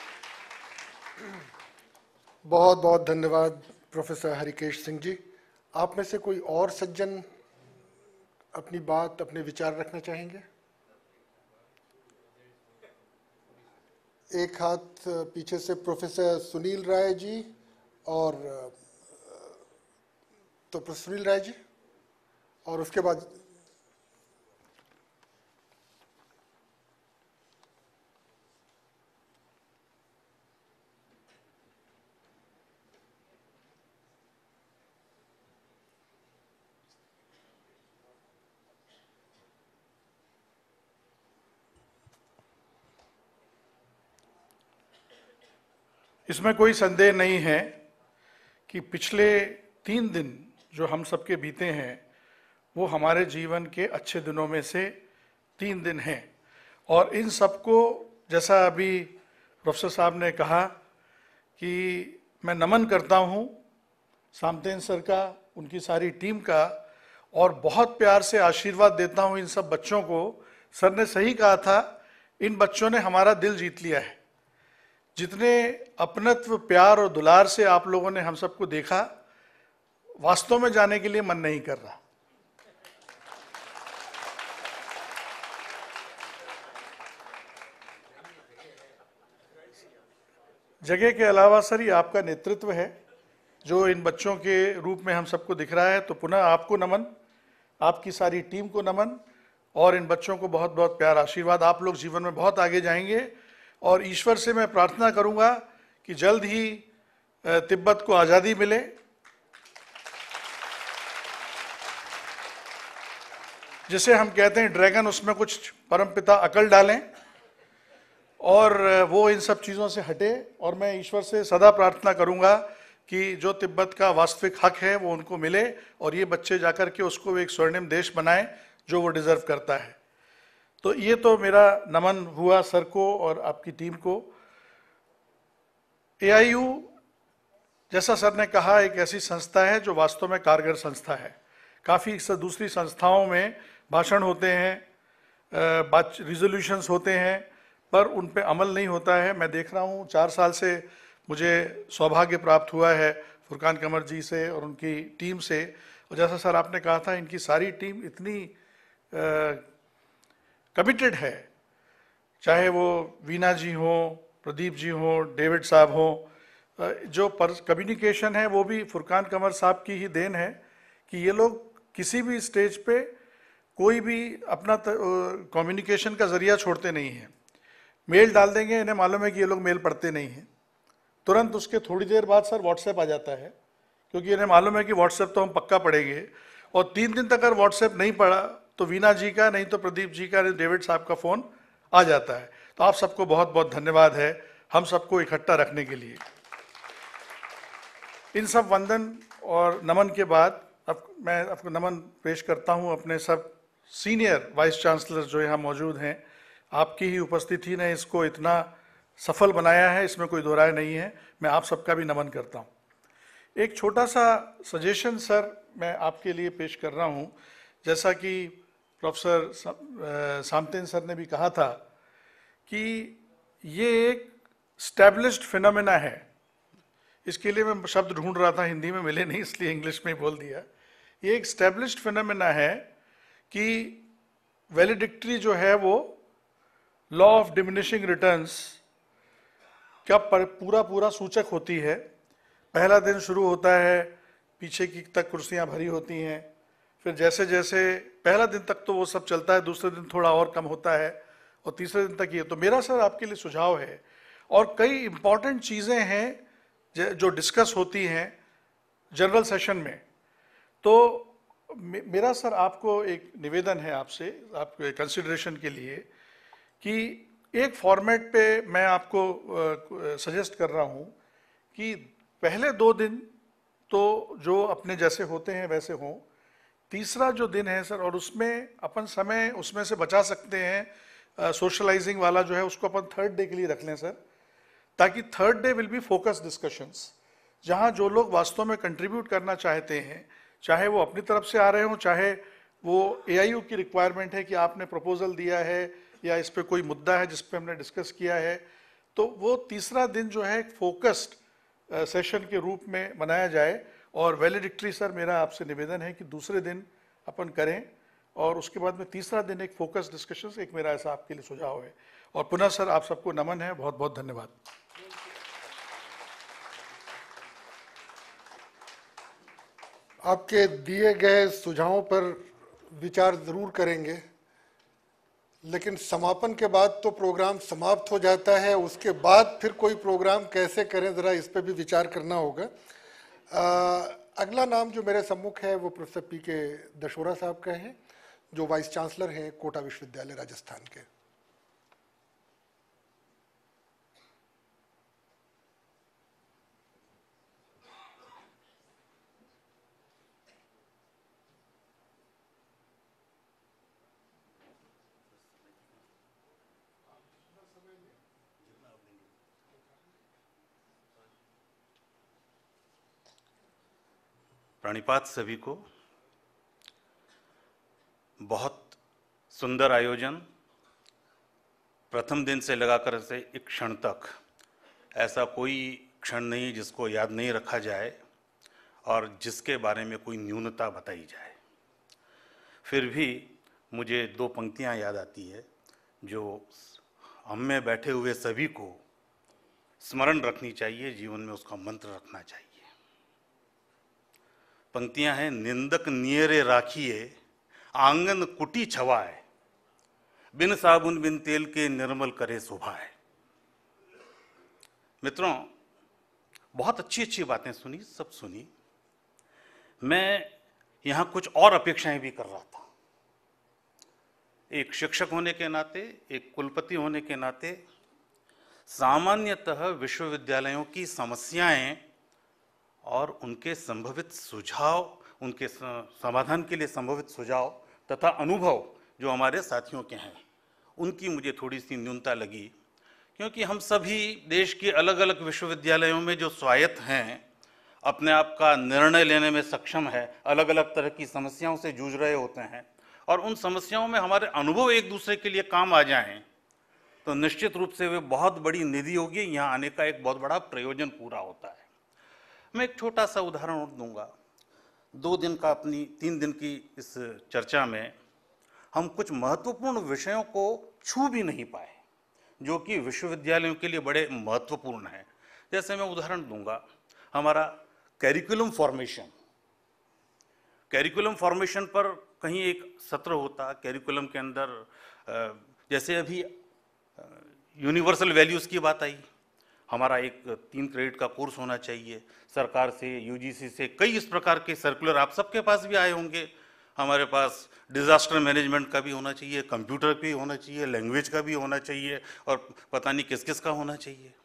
बहुत बहुत धन्यवाद प्रोफेसर हरिकेश सिंह जी। आप में से कोई और सज्जन अपनी बात, अपने विचार रखना चाहेंगे? एक हाथ पीछे से प्रोफेसर सुनील राय जी, और तो प्रोफेसर सुनील राय जी, और उसके बाद इसमें कोई संदेह नहीं है कि पिछले तीन दिन जो हम सबके बीते हैं वो हमारे जीवन के अच्छे दिनों में से तीन दिन हैं। और इन सबको, जैसा अभी प्रोफेसर साहब ने कहा कि मैं नमन करता हूँ सामतेन सर का, उनकी सारी टीम का, और बहुत प्यार से आशीर्वाद देता हूँ इन सब बच्चों को। सर ने सही कहा था, इन बच्चों ने हमारा दिल जीत लिया है। जितने अपनत्व, प्यार और दुलार से आप लोगों ने हम सबको देखा, वास्तव में जाने के लिए मन नहीं कर रहा। जगह के अलावा सर ये आपका नेतृत्व है जो इन बच्चों के रूप में हम सबको दिख रहा है। तो पुनः आपको नमन, आपकी सारी टीम को नमन, और इन बच्चों को बहुत बहुत प्यार, आशीर्वाद। आप लोग जीवन में बहुत आगे जाएंगे, और ईश्वर से मैं प्रार्थना करूंगा कि जल्द ही तिब्बत को आज़ादी मिले। जिसे हम कहते हैं ड्रैगन, उसमें कुछ परमपिता अकल डालें और वो इन सब चीज़ों से हटे। और मैं ईश्वर से सदा प्रार्थना करूंगा कि जो तिब्बत का वास्तविक हक है वो उनको मिले, और ये बच्चे जाकर के उसको एक स्वर्णिम देश बनाएं जो वो डिजर्व करता है। तो ये तो मेरा नमन हुआ सर को और आपकी टीम को। ए आई यू, जैसा सर ने कहा, एक ऐसी संस्था है जो वास्तव में कारगर संस्था है। काफ़ी दूसरी संस्थाओं में भाषण होते हैं, बात रिजोल्यूशंस होते हैं, पर उन पे अमल नहीं होता है। मैं देख रहा हूँ, चार साल से मुझे सौभाग्य प्राप्त हुआ है फुरकान कमर जी से और उनकी टीम से। और जैसा सर आपने कहा था, इनकी सारी टीम इतनी कमिटेड है, चाहे वो वीना जी हो, प्रदीप जी हो, डेविड साहब हो। जो पर कम्युनिकेशन है वो भी फुरकान कमर साहब की ही देन है कि ये लोग किसी भी स्टेज पे कोई भी अपना कम्युनिकेशन का जरिया छोड़ते नहीं हैं। मेल डाल देंगे, इन्हें मालूम है कि ये लोग मेल पढ़ते नहीं हैं, तुरंत उसके थोड़ी देर बाद सर व्हाट्सएप आ जाता है, क्योंकि इन्हें मालूम है कि व्हाट्सएप तो हम पक्का पढ़ेंगे। और तीन दिन तक अगर व्हाट्सएप नहीं पढ़ा तो वीना जी का, नहीं तो प्रदीप जी का, नहीं डेविड साहब का फ़ोन आ जाता है। तो आप सबको बहुत बहुत धन्यवाद है हम सबको इकट्ठा रखने के लिए। इन सब वंदन और नमन के बाद अब मैं आपको नमन पेश करता हूं अपने सब सीनियर वाइस चांसलर जो यहाँ मौजूद हैं। आपकी ही उपस्थिति ने इसको इतना सफल बनाया है, इसमें कोई दो राय नहीं है। मैं आप सबका भी नमन करता हूँ। एक छोटा सा सजेशन सर मैं आपके लिए पेश कर रहा हूँ। जैसा कि प्रोफेसर सामतेन सर ने भी कहा था कि ये एक स्टैब्लिश्ड फिनोमेना है। इसके लिए मैं शब्द ढूंढ रहा था, हिंदी में मिले नहीं, इसलिए इंग्लिश में बोल दिया। ये एक स्टैब्लिश्ड फिनोमेना है कि वैलिडिक्टरी जो है वो लॉ ऑफ डिमिनिशिंग रिटर्न्स का पूरा पूरा सूचक होती है। पहला दिन शुरू होता है, पीछे की तक कुर्सियां भरी होती हैं, फिर जैसे जैसे पहला दिन तक तो वो सब चलता है, दूसरे दिन थोड़ा और कम होता है, और तीसरे दिन तक ये। तो मेरा सर आपके लिए सुझाव है, और कई इंपॉर्टेंट चीज़ें हैं जो डिस्कस होती हैं जनरल सेशन में। तो मेरा सर आपको एक निवेदन है आपसे, आपके कंसिडरेशन के लिए, कि एक फॉर्मेट पे मैं आपको सजेस्ट कर रहा हूँ कि पहले दो दिन तो जो अपने जैसे होते हैं वैसे हों, तीसरा जो दिन है सर, और उसमें अपन समय उसमें से बचा सकते हैं, सोशलाइजिंग वाला जो है उसको अपन थर्ड डे के लिए रख लें सर, ताकि third day will be focus discussions, जहाँ जो लोग वास्तव में कंट्रीब्यूट करना चाहते हैं, चाहे वो अपनी तरफ से आ रहे हों, चाहे वो ए आई यू की रिक्वायरमेंट है कि आपने प्रपोजल दिया है या इस पे कोई मुद्दा है जिस पे हमने डिस्कस किया है, तो वो तीसरा दिन जो है एक फोकस्ड सेशन के रूप में बनाया जाए, और वैलेडिक्टरी सर, मेरा आपसे निवेदन है कि दूसरे दिन अपन करें और उसके बाद में तीसरा दिन एक फोकस डिस्कशन, एक मेरा ऐसा आपके लिए सुझाव है। और पुनः सर आप सबको नमन है, बहुत बहुत धन्यवाद। आपके दिए गए सुझावों पर विचार जरूर करेंगे, लेकिन समापन के बाद तो प्रोग्राम समाप्त हो जाता है, उसके बाद फिर कोई प्रोग्राम कैसे करें जरा इस पर भी विचार करना होगा। आ, अगला नाम जो मेरे सम्मुख है वो प्रोफेसर पी के दशोरा साहब का है, जो वाइस चांसलर हैं कोटा विश्वविद्यालय राजस्थान के। प्रणिपात सभी को। बहुत सुंदर आयोजन, प्रथम दिन से लगाकर से एक क्षण तक ऐसा कोई क्षण नहीं जिसको याद नहीं रखा जाए और जिसके बारे में कोई न्यूनता बताई जाए। फिर भी मुझे दो पंक्तियां याद आती है जो हम में बैठे हुए सभी को स्मरण रखनी चाहिए, जीवन में उसका मंत्र रखना चाहिए। पंक्तियां हैं, निंदक नियरे राखिए आंगन कुटी छवाए, बिन साबुन बिन तेल के निर्मल करे सुभाए। मित्रों, बहुत अच्छी अच्छी बातें सुनी, सब सुनी। मैं यहां कुछ और अपेक्षाएं भी कर रहा था। एक शिक्षक होने के नाते, एक कुलपति होने के नाते, सामान्यतः विश्वविद्यालयों की समस्याएं और उनके संभवित सुझाव, उनके समाधान के लिए संभवित सुझाव तथा अनुभव जो हमारे साथियों के हैं, उनकी मुझे थोड़ी सी न्यूनता लगी, क्योंकि हम सभी देश के अलग अलग विश्वविद्यालयों में जो स्वायत्त हैं, अपने आप का निर्णय लेने में सक्षम है, अलग अलग तरह की समस्याओं से जूझ रहे होते हैं, और उन समस्याओं में हमारे अनुभव एक दूसरे के लिए काम आ जाएं तो निश्चित रूप से वे बहुत बड़ी निधि होगी। यहाँ आने का एक बहुत बड़ा प्रयोजन पूरा होता है। मैं एक छोटा सा उदाहरण और दूंगा। दो दिन का अपनी तीन दिन की इस चर्चा में हम कुछ महत्वपूर्ण विषयों को छू भी नहीं पाए जो कि विश्वविद्यालयों के लिए बड़े महत्वपूर्ण हैं। जैसे मैं उदाहरण दूंगा, हमारा कैरिकुलम फॉर्मेशन। कैरिकुलम फॉर्मेशन पर कहीं एक सत्र होता, कैरिकुलम के अंदर जैसे अभी यूनिवर्सल वैल्यूज़ की बात आई, हमारा एक तीन क्रेडिट का कोर्स होना चाहिए। सरकार से, यूजीसी से कई इस प्रकार के सर्कुलर आप सबके पास भी आए होंगे। हमारे पास डिज़ास्टर मैनेजमेंट का भी होना चाहिए, कंप्यूटर भी होना चाहिए, लैंग्वेज का भी होना चाहिए, और पता नहीं किस किस का होना चाहिए।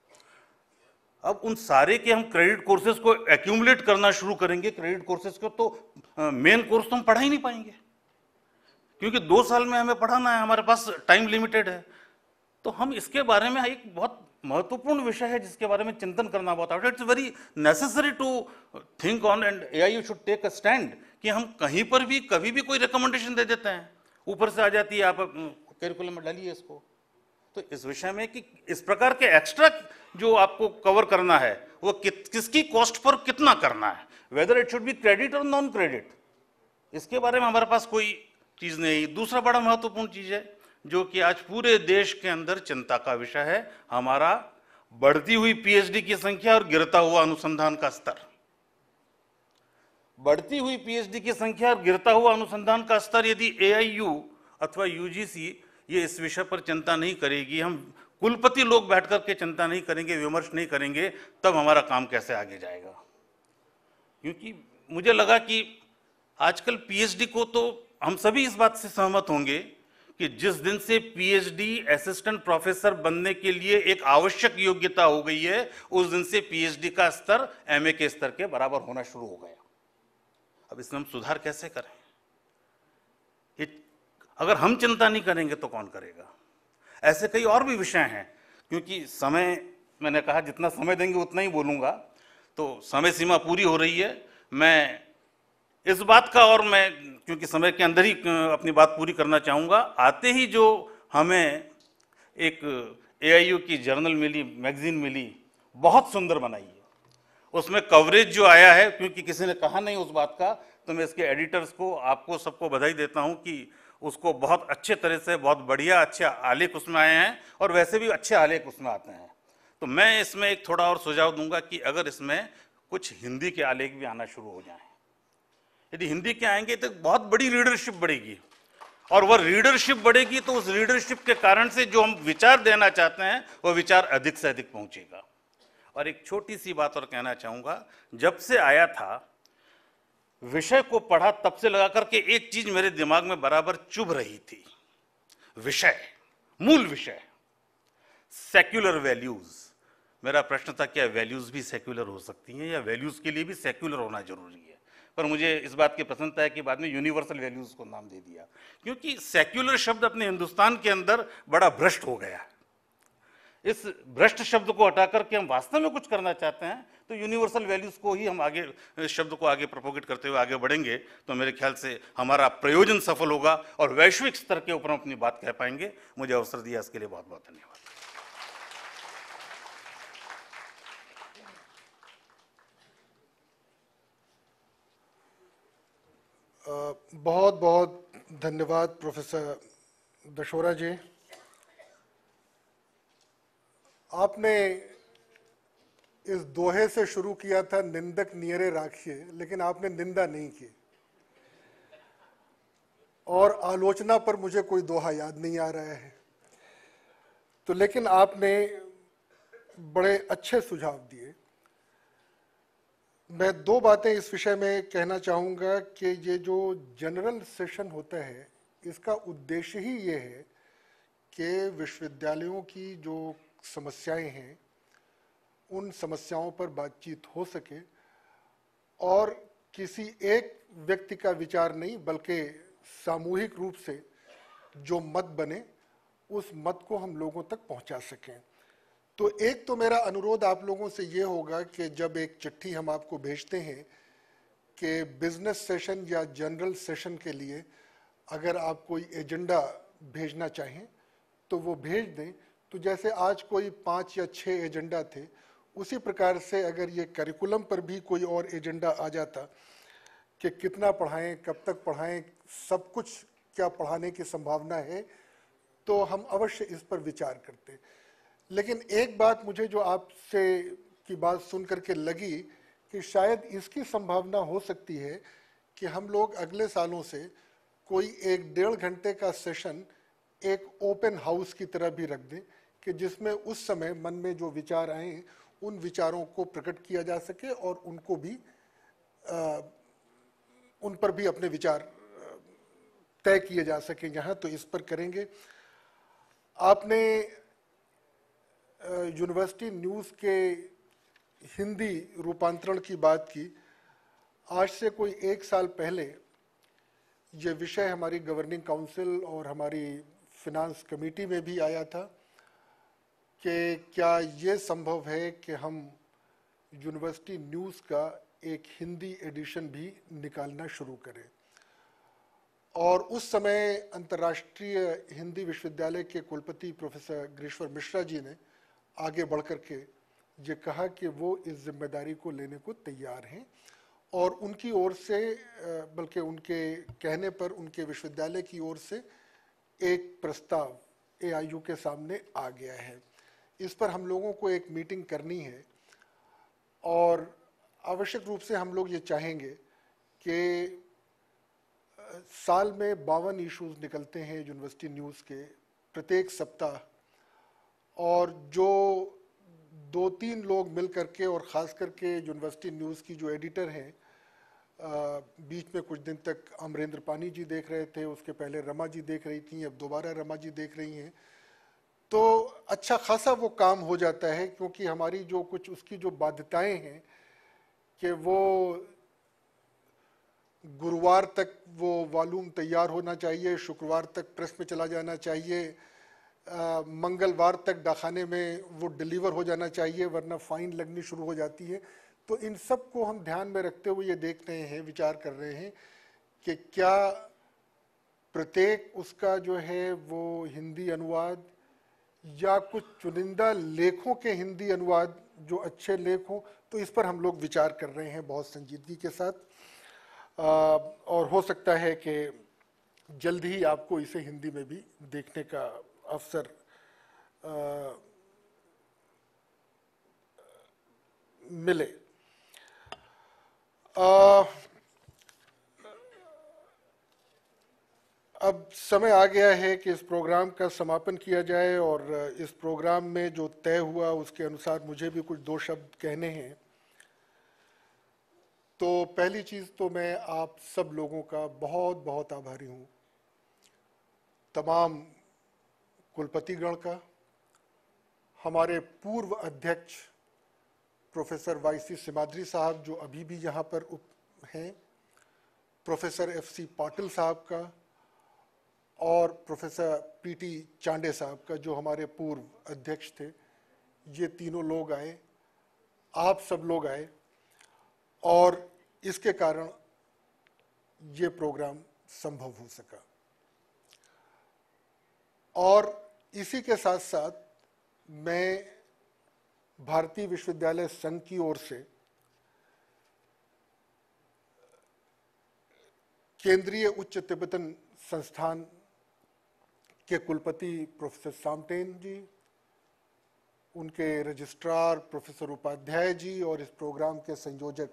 अब उन सारे के हम क्रेडिट कोर्सेज को एक्यूमुलेट करना शुरू करेंगे, क्रेडिट कोर्सेज को, तो मेन कोर्स तो हम पढ़ा ही नहीं पाएंगे, क्योंकि दो साल में हमें पढ़ाना है, हमारे पास टाइम लिमिटेड है। तो हम इसके बारे में एक बहुत महत्वपूर्ण विषय है जिसके बारे में चिंतन करना बहुत आवश्यक। It's very necessary to think on, and AIU should take a stand कि हम कहीं पर भी कभी भी कोई रिकमेंडेशन दे देते हैं, ऊपर से आ जाती है आप करिकुलम में डालिए इसको। तो इस विषय में कि इस प्रकार के एक्स्ट्रा जो आपको कवर करना है वो कि, किसकी कॉस्ट पर कितना करना है, whether it should be credit और नॉन क्रेडिट, इसके बारे में हमारे पास कोई चीज नहीं। दूसरा बड़ा महत्वपूर्ण चीज है जो कि आज पूरे देश के अंदर चिंता का विषय है, हमारा बढ़ती हुई पीएचडी की संख्या और गिरता हुआ अनुसंधान का स्तर। बढ़ती हुई पीएचडी की संख्या और गिरता हुआ अनुसंधान का स्तर, यदि एआईयू अथवा यूजीसी ये इस विषय पर चिंता नहीं करेगी, हम कुलपति लोग बैठ करके चिंता नहीं करेंगे, विमर्श नहीं करेंगे, तब हमारा काम कैसे आगे जाएगा। क्योंकि मुझे लगा कि आजकल पीएचडी को, तो हम सभी इस बात से सहमत होंगे कि जिस दिन से पीएचडी असिस्टेंट प्रोफेसर बनने के लिए एक आवश्यक योग्यता हो गई है, उस दिन से पीएचडी का स्तर एमए के स्तर के बराबर होना शुरू हो गया। अब इसमें हम सुधार कैसे करें? ये अगर हम चिंता नहीं करेंगे तो कौन करेगा? ऐसे कई और भी विषय हैं, क्योंकि समय, मैंने कहा जितना समय देंगे उतना ही बोलूंगा, तो समय सीमा पूरी हो रही है। मैं इस बात का, और मैं क्योंकि समय के अंदर ही अपनी बात पूरी करना चाहूँगा, आते ही जो हमें एक एआईयू की जर्नल मिली, मैगजीन मिली, बहुत सुंदर बनाई है, उसमें कवरेज जो आया है, क्योंकि किसी ने कहा नहीं उस बात का, तो मैं इसके एडिटर्स को, आपको सबको बधाई देता हूं कि उसको बहुत अच्छे तरह से, बहुत बढ़िया अच्छे आलेख उसमें आए हैं, और वैसे भी अच्छे आलेख उसमें आते हैं। तो मैं इसमें एक थोड़ा और सुझाव दूंगा कि अगर इसमें कुछ हिंदी के आलेख भी आना शुरू हो जाएं, यदि हिंदी के आएंगे तो बहुत बड़ी रीडरशिप बढ़ेगी, और वह रीडरशिप बढ़ेगी तो उस रीडरशिप के कारण से जो हम विचार देना चाहते हैं वह विचार अधिक से अधिक पहुंचेगा। और एक छोटी सी बात और कहना चाहूंगा, जब से आया था विषय को पढ़ा तब से लगा करके एक चीज मेरे दिमाग में बराबर चुभ रही थी, विषय, मूल विषय सेक्युलर वैल्यूज। मेरा प्रश्न था क्या वैल्यूज भी सेक्युलर हो सकती हैं, या वैल्यूज के लिए भी सेक्युलर होना जरूरी है? पर मुझे इस बात की प्रसन्नता है कि बाद में यूनिवर्सल वैल्यूज को नाम दे दिया, क्योंकि सेक्युलर शब्द अपने हिंदुस्तान के अंदर बड़ा भ्रष्ट हो गया। इस भ्रष्ट शब्द को हटा करके हम वास्तव में कुछ करना चाहते हैं तो यूनिवर्सल वैल्यूज को ही हम आगे, इस शब्द को आगे प्रोपोगेट करते हुए आगे बढ़ेंगे तो मेरे ख्याल से हमारा प्रयोजन सफल होगा और वैश्विक स्तर के ऊपर हम अपनी बात कह पाएंगे। मुझे अवसर दिया इसके लिए बहुत बहुत धन्यवाद। बहुत बहुत धन्यवाद प्रोफेसर दशोरा जी। आपने इस दोहे से शुरू किया था, निंदक नियरे राखिए, लेकिन आपने निंदा नहीं की, और आलोचना पर मुझे कोई दोहा याद नहीं आ रहा है। तो लेकिन आपने बड़े अच्छे सुझाव दिए। मैं दो बातें इस विषय में कहना चाहूँगा कि ये जो जनरल सेशन होता है, इसका उद्देश्य ही ये है कि विश्वविद्यालयों की जो समस्याएं हैं उन समस्याओं पर बातचीत हो सके, और किसी एक व्यक्ति का विचार नहीं बल्कि सामूहिक रूप से जो मत बने उस मत को हम लोगों तक पहुंचा सकें। तो एक तो मेरा अनुरोध आप लोगों से ये होगा कि जब एक चिट्ठी हम आपको भेजते हैं कि बिजनेस सेशन या जनरल सेशन के लिए अगर आप कोई एजेंडा भेजना चाहें तो वो भेज दें। तो जैसे आज कोई पाँच या छः एजेंडा थे, उसी प्रकार से अगर ये करिकुलम पर भी कोई और एजेंडा आ जाता कि कितना पढ़ाएं, कब तक पढ़ाएं, सब कुछ क्या पढ़ाने की संभावना है, तो हम अवश्य इस पर विचार करते। लेकिन एक बात मुझे जो आपसे की बात सुन करके लगी कि शायद इसकी संभावना हो सकती है कि हम लोग अगले सालों से कोई एक डेढ़ घंटे का सेशन एक ओपन हाउस की तरह भी रख दें कि जिसमें उस समय मन में जो विचार आए उन विचारों को प्रकट किया जा सके और उनको भी आ, उन पर भी अपने विचार तय किए जा सके। यहाँ तो इस पर करेंगे। आपने यूनिवर्सिटी न्यूज़ के हिंदी रूपांतरण की बात की। आज से कोई एक साल पहले ये विषय हमारी गवर्निंग काउंसिल और हमारी फिनांस कमेटी में भी आया था कि क्या ये संभव है कि हम यूनिवर्सिटी न्यूज़ का एक हिंदी एडिशन भी निकालना शुरू करें। और उस समय अंतर्राष्ट्रीय हिंदी विश्वविद्यालय के कुलपति प्रोफेसर ग्रीश्वर मिश्रा जी ने आगे बढ़ कर के ये कहा कि वो इस जिम्मेदारी को लेने को तैयार हैं, और उनकी ओर से, बल्कि उनके कहने पर उनके विश्वविद्यालय की ओर से एक प्रस्ताव ए आई यू के सामने आ गया है। इस पर हम लोगों को एक मीटिंग करनी है, और आवश्यक रूप से हम लोग ये चाहेंगे कि साल में बावन इश्यूज निकलते हैं यूनिवर्सिटी न्यूज़ के प्रत्येक सप्ताह, और जो दो तीन लोग मिल करके, और ख़ास करके यूनिवर्सिटी न्यूज़ की जो एडिटर हैं, बीच में कुछ दिन तक अमरेंद्र पानी जी देख रहे थे, उसके पहले रमा जी देख रही थी, अब दोबारा रमा जी देख रही हैं, तो अच्छा खासा वो काम हो जाता है। क्योंकि हमारी जो कुछ उसकी जो बाध्यताएं हैं कि वो गुरुवार तक वो वॉल्यूम तैयार होना चाहिए, शुक्रवार तक प्रेस में चला जाना चाहिए, आ, मंगलवार तक डाकखाने में वो डिलीवर हो जाना चाहिए, वरना फ़ाइन लगनी शुरू हो जाती है। तो इन सब को हम ध्यान में रखते हुए ये देख रहे हैं, विचार कर रहे हैं कि क्या प्रत्येक उसका जो है वो हिंदी अनुवाद या कुछ चुनिंदा लेखों के हिंदी अनुवाद जो अच्छे लेख हों, तो इस पर हम लोग विचार कर रहे हैं बहुत संजीदगी के साथ। आ, और हो सकता है कि जल्द ही आपको इसे हिंदी में भी देखने का अवसर आ, मिले। आ, अब समय आ गया है कि इस प्रोग्राम का समापन किया जाए, और इस प्रोग्राम में जो तय हुआ उसके अनुसार मुझे भी कुछ दो शब्द कहने हैं। तो पहली चीज़ तो मैं आप सब लोगों का बहुत बहुत आभारी हूँ, तमाम कुलपतिगण का, हमारे पूर्व अध्यक्ष प्रोफेसर वाई सी सिमाद्री साहब जो अभी भी यहाँ पर उप हैं, प्रोफेसर एफ सी पाटिल साहब का, और प्रोफेसर पी टी चांडे साहब का जो हमारे पूर्व अध्यक्ष थे। ये तीनों लोग आए, आप सब लोग आए, और इसके कारण ये प्रोग्राम संभव हो सका। और इसी के साथ साथ मैं भारतीय विश्वविद्यालय संघ की ओर से केंद्रीय उच्च तिब्बतन संस्थान के कुलपति प्रोफेसर सामटेन जी, उनके रजिस्ट्रार प्रोफेसर उपाध्याय जी, और इस प्रोग्राम के संयोजक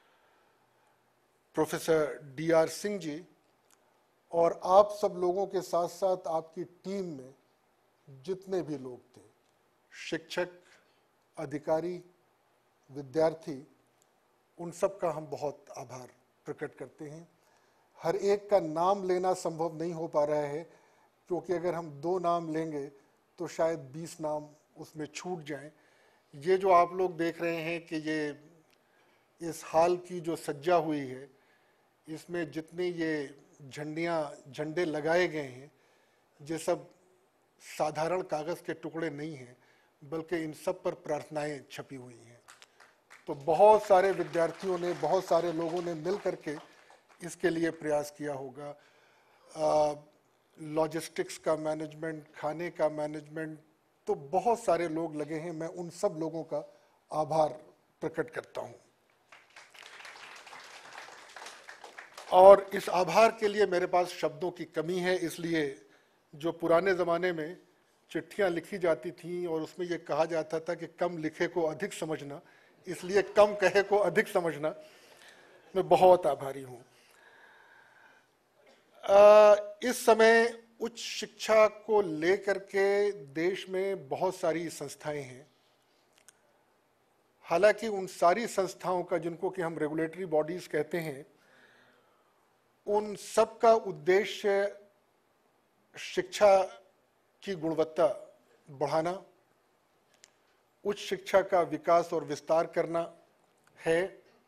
professor D R Singh ji, और आप सब लोगों के साथ साथ आपकी टीम में जितने भी लोग थे, शिक्षक, अधिकारी, विद्यार्थी, उन सब का हम बहुत आभार प्रकट करते हैं। हर एक का नाम लेना संभव नहीं हो पा रहा है, क्योंकि अगर हम दो नाम लेंगे तो शायद बीस नाम उसमें छूट जाएं। ये जो आप लोग देख रहे हैं कि ये इस हाल की जो सज्जा हुई है, इसमें जितने ये झंडियाँ झंडे लगाए गए हैं, ये सब साधारण कागज़ के टुकड़े नहीं हैं, बल्कि इन सब पर प्रार्थनाएं छपी हुई हैं। तो बहुत सारे विद्यार्थियों ने, बहुत सारे लोगों ने मिल करके इसके लिए प्रयास किया होगा। लॉजिस्टिक्स का मैनेजमेंट, खाने का मैनेजमेंट, तो बहुत सारे लोग लगे हैं। मैं उन सब लोगों का आभार प्रकट करता हूं, और इस आभार के लिए मेरे पास शब्दों की कमी है। इसलिए जो पुराने ज़माने में चिट्ठियां लिखी जाती थीं और उसमें यह कहा जाता था कि कम लिखे को अधिक समझना, इसलिए कम कहे को अधिक समझना, मैं बहुत आभारी हूं। इस समय उच्च शिक्षा को लेकर के देश में बहुत सारी संस्थाएं हैं। हालांकि उन सारी संस्थाओं का, जिनको कि हम रेगुलेटरी बॉडीज कहते हैं, उन सब का उद्देश्य शिक्षा की गुणवत्ता बढ़ाना, उच्च शिक्षा का विकास और विस्तार करना है।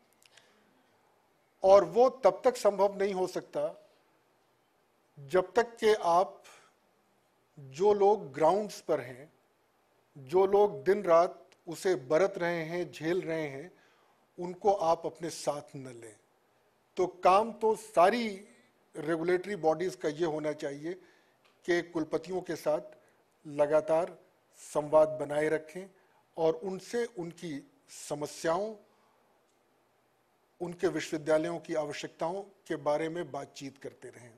और वो तब तक संभव नहीं हो सकता जब तक कि आप, जो लोग ग्राउंड्स पर हैं, जो लोग दिन रात उसे बरत रहे हैं, झेल रहे हैं, उनको आप अपने साथ न लें। तो काम तो सारी रेगुलेटरी बॉडीज़ का ये होना चाहिए कि कुलपतियों के साथ लगातार संवाद बनाए रखें और उनसे उनकी समस्याओं, उनके विश्वविद्यालयों की आवश्यकताओं के बारे में बातचीत करते रहें।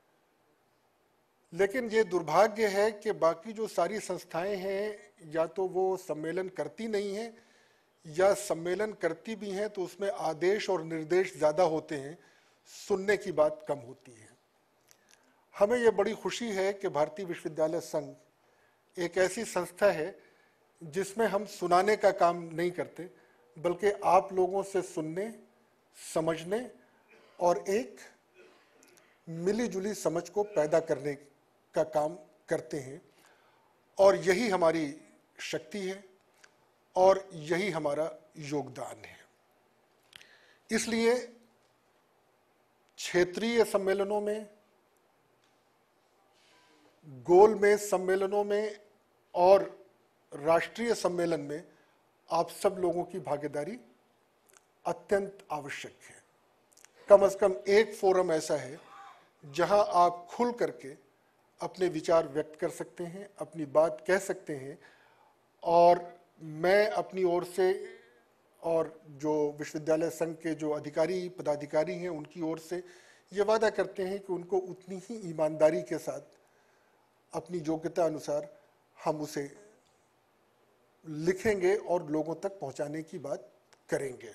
लेकिन ये दुर्भाग्य है कि बाकी जो सारी संस्थाएं हैं, या तो वो सम्मेलन करती नहीं हैं, या सम्मेलन करती भी हैं तो उसमें आदेश और निर्देश ज़्यादा होते हैं, सुनने की बात कम होती है। हमें ये बड़ी खुशी है कि भारतीय विश्वविद्यालय संघ एक ऐसी संस्था है जिसमें हम सुनाने का काम नहीं करते, बल्कि आप लोगों से सुनने, समझने और एक मिली जुली समझ को पैदा करने का काम करते हैं। और यही हमारी शक्ति है और यही हमारा योगदान है। इसलिए क्षेत्रीय सम्मेलनों में, गोलमेज सम्मेलनों में और राष्ट्रीय सम्मेलन में आप सब लोगों की भागीदारी अत्यंत आवश्यक है। कम से कम एक फोरम ऐसा है जहां आप खुल करके अपने विचार व्यक्त कर सकते हैं, अपनी बात कह सकते हैं और मैं अपनी ओर से और जो विश्वविद्यालय संघ के जो अधिकारी पदाधिकारी हैं उनकी ओर से ये वादा करते हैं कि उनको उतनी ही ईमानदारी के साथ अपनी योग्यता अनुसार हम उसे लिखेंगे और लोगों तक पहुंचाने की बात करेंगे।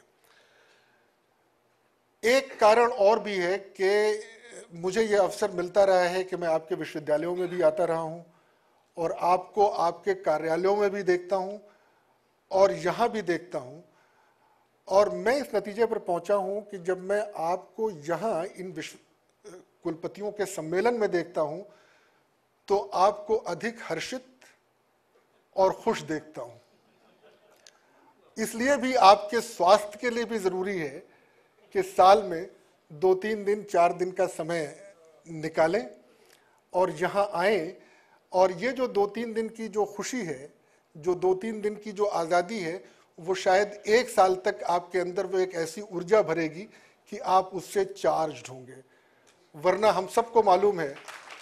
एक कारण और भी है कि मुझे ये अवसर मिलता रहा है कि मैं आपके विश्वविद्यालयों में भी आता रहा हूं और आपको आपके कार्यालयों में भी देखता हूं और यहाँ भी देखता हूं, और मैं इस नतीजे पर पहुंचा हूं कि जब मैं आपको यहाँ इन विश्व कुलपतियों के सम्मेलन में देखता हूं तो आपको अधिक हर्षित और खुश देखता हूं। इसलिए भी आपके स्वास्थ्य के लिए भी जरूरी है कि साल में दो तीन दिन चार दिन का समय निकालें और यहाँ आएं, और ये जो दो तीन दिन की जो खुशी है, जो दो तीन दिन की जो आज़ादी है, वो शायद एक साल तक आपके अंदर वो एक ऐसी ऊर्जा भरेगी कि आप उससे चार्ज होंगे। वरना हम सबको मालूम है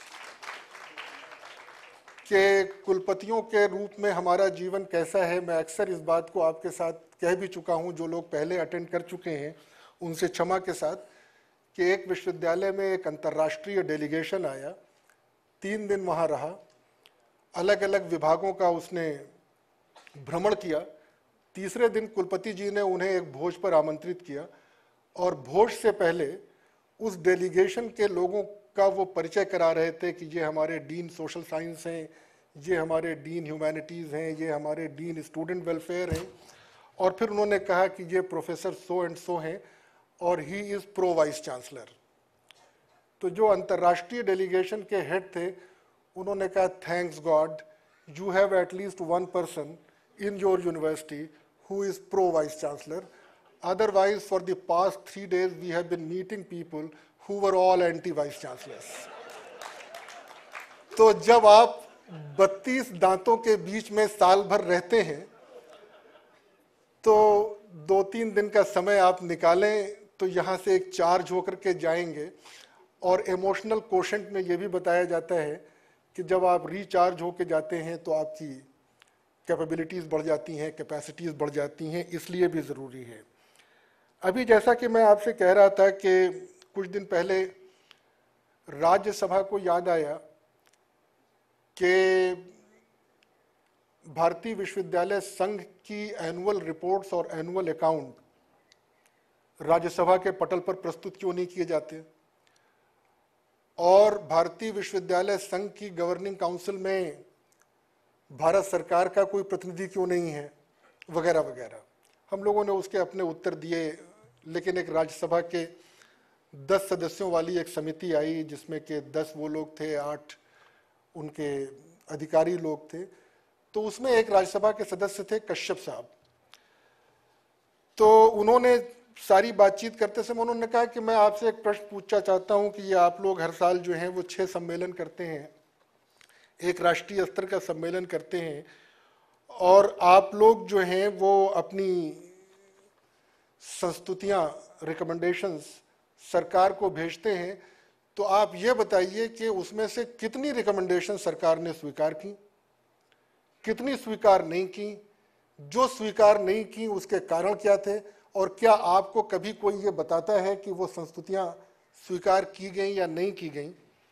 कि कुलपतियों के रूप में हमारा जीवन कैसा है। मैं अक्सर इस बात को आपके साथ कह भी चुका हूं, जो लोग पहले अटेंड कर चुके हैं उनसे क्षमा के साथ, कि एक विश्वविद्यालय में एक अंतर्राष्ट्रीय डेलीगेशन आया, तीन दिन वहाँ रहा, अलग अलग विभागों का उसने भ्रमण किया। तीसरे दिन कुलपति जी ने उन्हें एक भोज पर आमंत्रित किया और भोज से पहले उस डेलीगेशन के लोगों का वो परिचय करा रहे थे कि ये हमारे डीन सोशल साइंस हैं, ये हमारे डीन ह्यूमैनिटीज़ हैं, ये हमारे डीन स्टूडेंट वेलफेयर हैं, और फिर उन्होंने कहा कि ये प्रोफेसर सो एंड सो हैं और he is pro vice chancellor. तो जो अंतर्राष्ट्रीय डेलीगेशन के हेड थे उन्होंने कहा, thanks God you have at least one person in your university who is pro vice chancellor, otherwise for the past three days we have been meeting people who were all anti vice chancellors. तो जब आप बत्तीस दांतों के बीच में साल भर रहते हैं तो दो तीन दिन का समय आप निकालें तो यहाँ से एक चार्ज होकर के जाएंगे। और इमोशनल कोशेंट में ये भी बताया जाता है कि जब आप रिचार्ज होके जाते हैं तो आपकी कैपेबिलिटीज़ बढ़ जाती हैं, कैपेसिटीज़ बढ़ जाती हैं, इसलिए भी ज़रूरी है। अभी जैसा कि मैं आपसे कह रहा था कि कुछ दिन पहले राज्यसभा को याद आया कि भारतीय विश्वविद्यालय संघ की एनुअल रिपोर्ट्स और एनुअल अकाउंट राज्यसभा के पटल पर प्रस्तुत क्यों नहीं किए जाते, और भारतीय विश्वविद्यालय संघ की गवर्निंग काउंसिल में भारत सरकार का कोई प्रतिनिधि क्यों नहीं है, वगैरह वगैरह। हम लोगों ने उसके अपने उत्तर दिए, लेकिन एक राज्यसभा के दस सदस्यों वाली एक समिति आई जिसमें के दस वो लोग थे, आठ उनके अधिकारी लोग थे। तो उसमें एक राज्यसभा के सदस्य थे कश्यप साहब। तो उन्होंने सारी बातचीत करते समय उन्होंने कहा कि मैं आपसे एक प्रश्न पूछना चाहता हूं कि ये आप लोग हर साल जो हैं वो छह सम्मेलन करते हैं, एक राष्ट्रीय स्तर का सम्मेलन करते हैं, और आप लोग जो हैं वो अपनी संस्तुतियां, रिकमेंडेशंस सरकार को भेजते हैं, तो आप ये बताइए कि उसमें से कितनी रिकमेंडेशन सरकार ने स्वीकार की, कितनी स्वीकार नहीं की, जो स्वीकार नहीं की उसके कारण क्या थे, और क्या आपको कभी कोई ये बताता है कि वो संस्तुतियां स्वीकार की गई या नहीं की गई।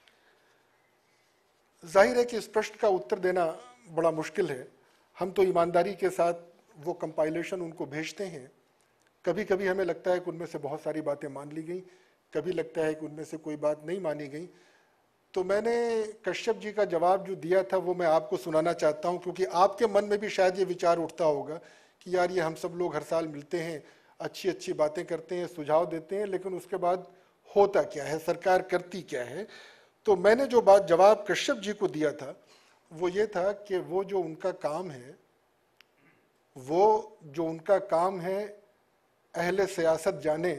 जाहिर है कि इस प्रश्न का उत्तर देना बड़ा मुश्किल है। हम तो ईमानदारी के साथ वो कंपाइलेशन उनको भेजते हैं। कभी कभी हमें लगता है कि उनमें से बहुत सारी बातें मान ली गई, कभी लगता है कि उनमें से कोई बात नहीं मानी गई। तो मैंने कश्यप जी का जवाब जो दिया था वो मैं आपको सुनाना चाहता हूँ, क्योंकि आपके मन में भी शायद ये विचार उठता होगा कि यार ये हम सब लोग हर साल मिलते हैं, अच्छी अच्छी बातें करते हैं, सुझाव देते हैं, लेकिन उसके बाद होता क्या है, सरकार करती क्या है। तो मैंने जो बात जवाब कश्यप जी को दिया था वो ये था कि वो जो उनका काम है, वो जो उनका काम है अहले सियासत जाने,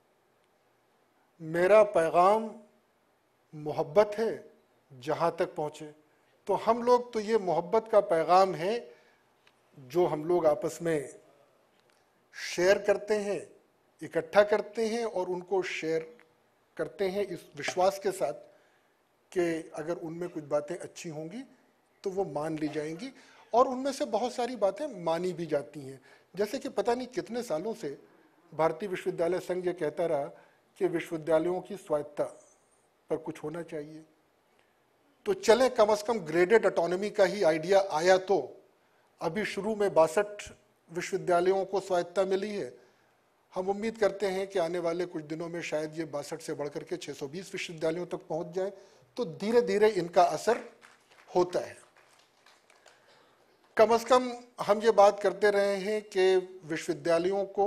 मेरा पैगाम मोहब्बत है जहाँ तक पहुँचे। तो हम लोग तो ये मोहब्बत का पैगाम है जो हम लोग आपस में शेयर करते हैं, इकट्ठा करते हैं और उनको शेयर करते हैं इस विश्वास के साथ कि अगर उनमें कुछ बातें अच्छी होंगी तो वो मान ली जाएंगी। और उनमें से बहुत सारी बातें मानी भी जाती हैं। जैसे कि पता नहीं कितने सालों से भारतीय विश्वविद्यालय संघ ये कहता रहा कि विश्वविद्यालयों की स्वायत्ता पर कुछ होना चाहिए, तो चले कम से कम ग्रेडेड ऑटोनॉमी का ही आइडिया आया। तो अभी शुरू में बासठ विश्वविद्यालयों को स्वायत्ता मिली है, हम उम्मीद करते हैं कि आने वाले कुछ दिनों में शायद ये बासठ से बढ़कर के छह सौ बीस विश्वविद्यालयों तक पहुंच जाए। तो धीरे धीरे इनका असर होता है। कम से कम हम ये बात करते रहे हैं कि विश्वविद्यालयों को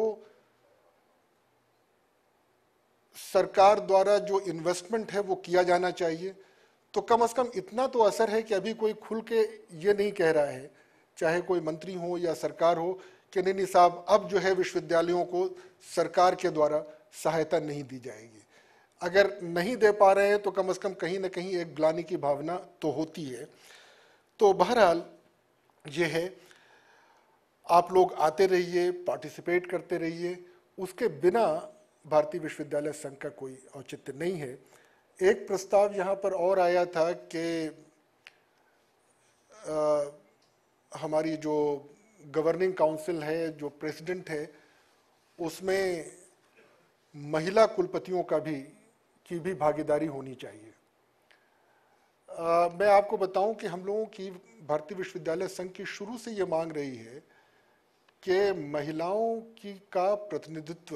सरकार द्वारा जो इन्वेस्टमेंट है वो किया जाना चाहिए। तो कम से कम इतना तो असर है कि अभी कोई खुल के ये नहीं कह रहा है, चाहे कोई मंत्री हो या सरकार हो, कि नहीं नहीं साहब अब जो है विश्वविद्यालयों को सरकार के द्वारा सहायता नहीं दी जाएगी। अगर नहीं दे पा रहे हैं तो कम से कम कहीं ना कहीं एक ग्लानि की भावना तो होती है। तो बहरहाल ये है, आप लोग आते रहिए, पार्टिसिपेट करते रहिए, उसके बिना भारतीय विश्वविद्यालय संघ का कोई औचित्य नहीं है। एक प्रस्ताव यहाँ पर और आया था कि हमारी जो गवर्निंग काउंसिल है, जो प्रेसिडेंट है, उसमें महिला कुलपतियों का भी की भी भागीदारी होनी चाहिए। आ, मैं आपको बताऊं कि हम लोगों की भारतीय विश्वविद्यालय संघ की शुरू से ये मांग रही है कि महिलाओं की का प्रतिनिधित्व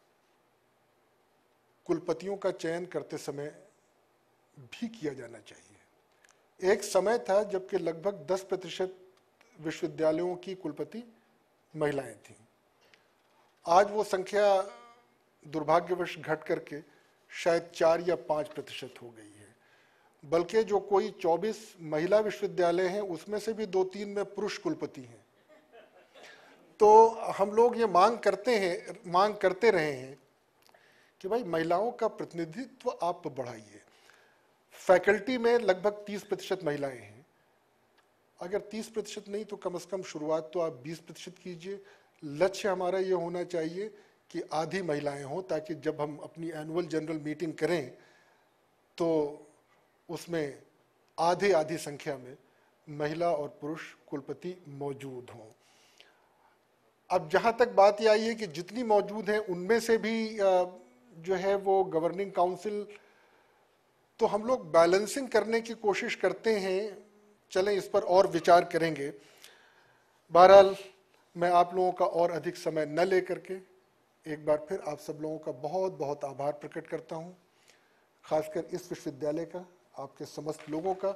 कुलपतियों का चयन करते समय भी किया जाना चाहिए। एक समय था जबकि लगभग दस प्रतिशत विश्वविद्यालयों की कुलपति महिलाएं थीं। आज वो संख्या दुर्भाग्यवश घट करके शायद चार या पाँच प्रतिशत हो गई है। बल्कि जो कोई चौबीस महिला विश्वविद्यालय हैं उसमें से भी दो तीन में पुरुष कुलपति हैं। तो हम लोग ये मांग करते हैं मांग करते रहे हैं कि भाई महिलाओं का प्रतिनिधित्व आप बढ़ाइए। फैकल्टी में लगभग तीस प्रतिशत महिलाएं हैं, अगर तीस प्रतिशत नहीं तो कम से कम शुरुआत तो आप बीस प्रतिशत कीजिए। लक्ष्य हमारा ये होना चाहिए कि आधी महिलाएं हों, ताकि जब हम अपनी एनुअल जनरल मीटिंग करें तो उसमें आधे आधी संख्या में महिला और पुरुष कुलपति मौजूद हों। अब जहाँ तक बात ये आई है कि जितनी मौजूद हैं उनमें से भी जो है वो गवर्निंग काउंसिल, तो हम लोग बैलेंसिंग करने की कोशिश करते हैं। चलें इस पर और विचार करेंगे। बहरहाल मैं आप लोगों का और अधिक समय न लेकर के एक बार फिर आप सब लोगों का बहुत बहुत आभार प्रकट करता हूं, खासकर इस विश्वविद्यालय का, आपके समस्त लोगों का।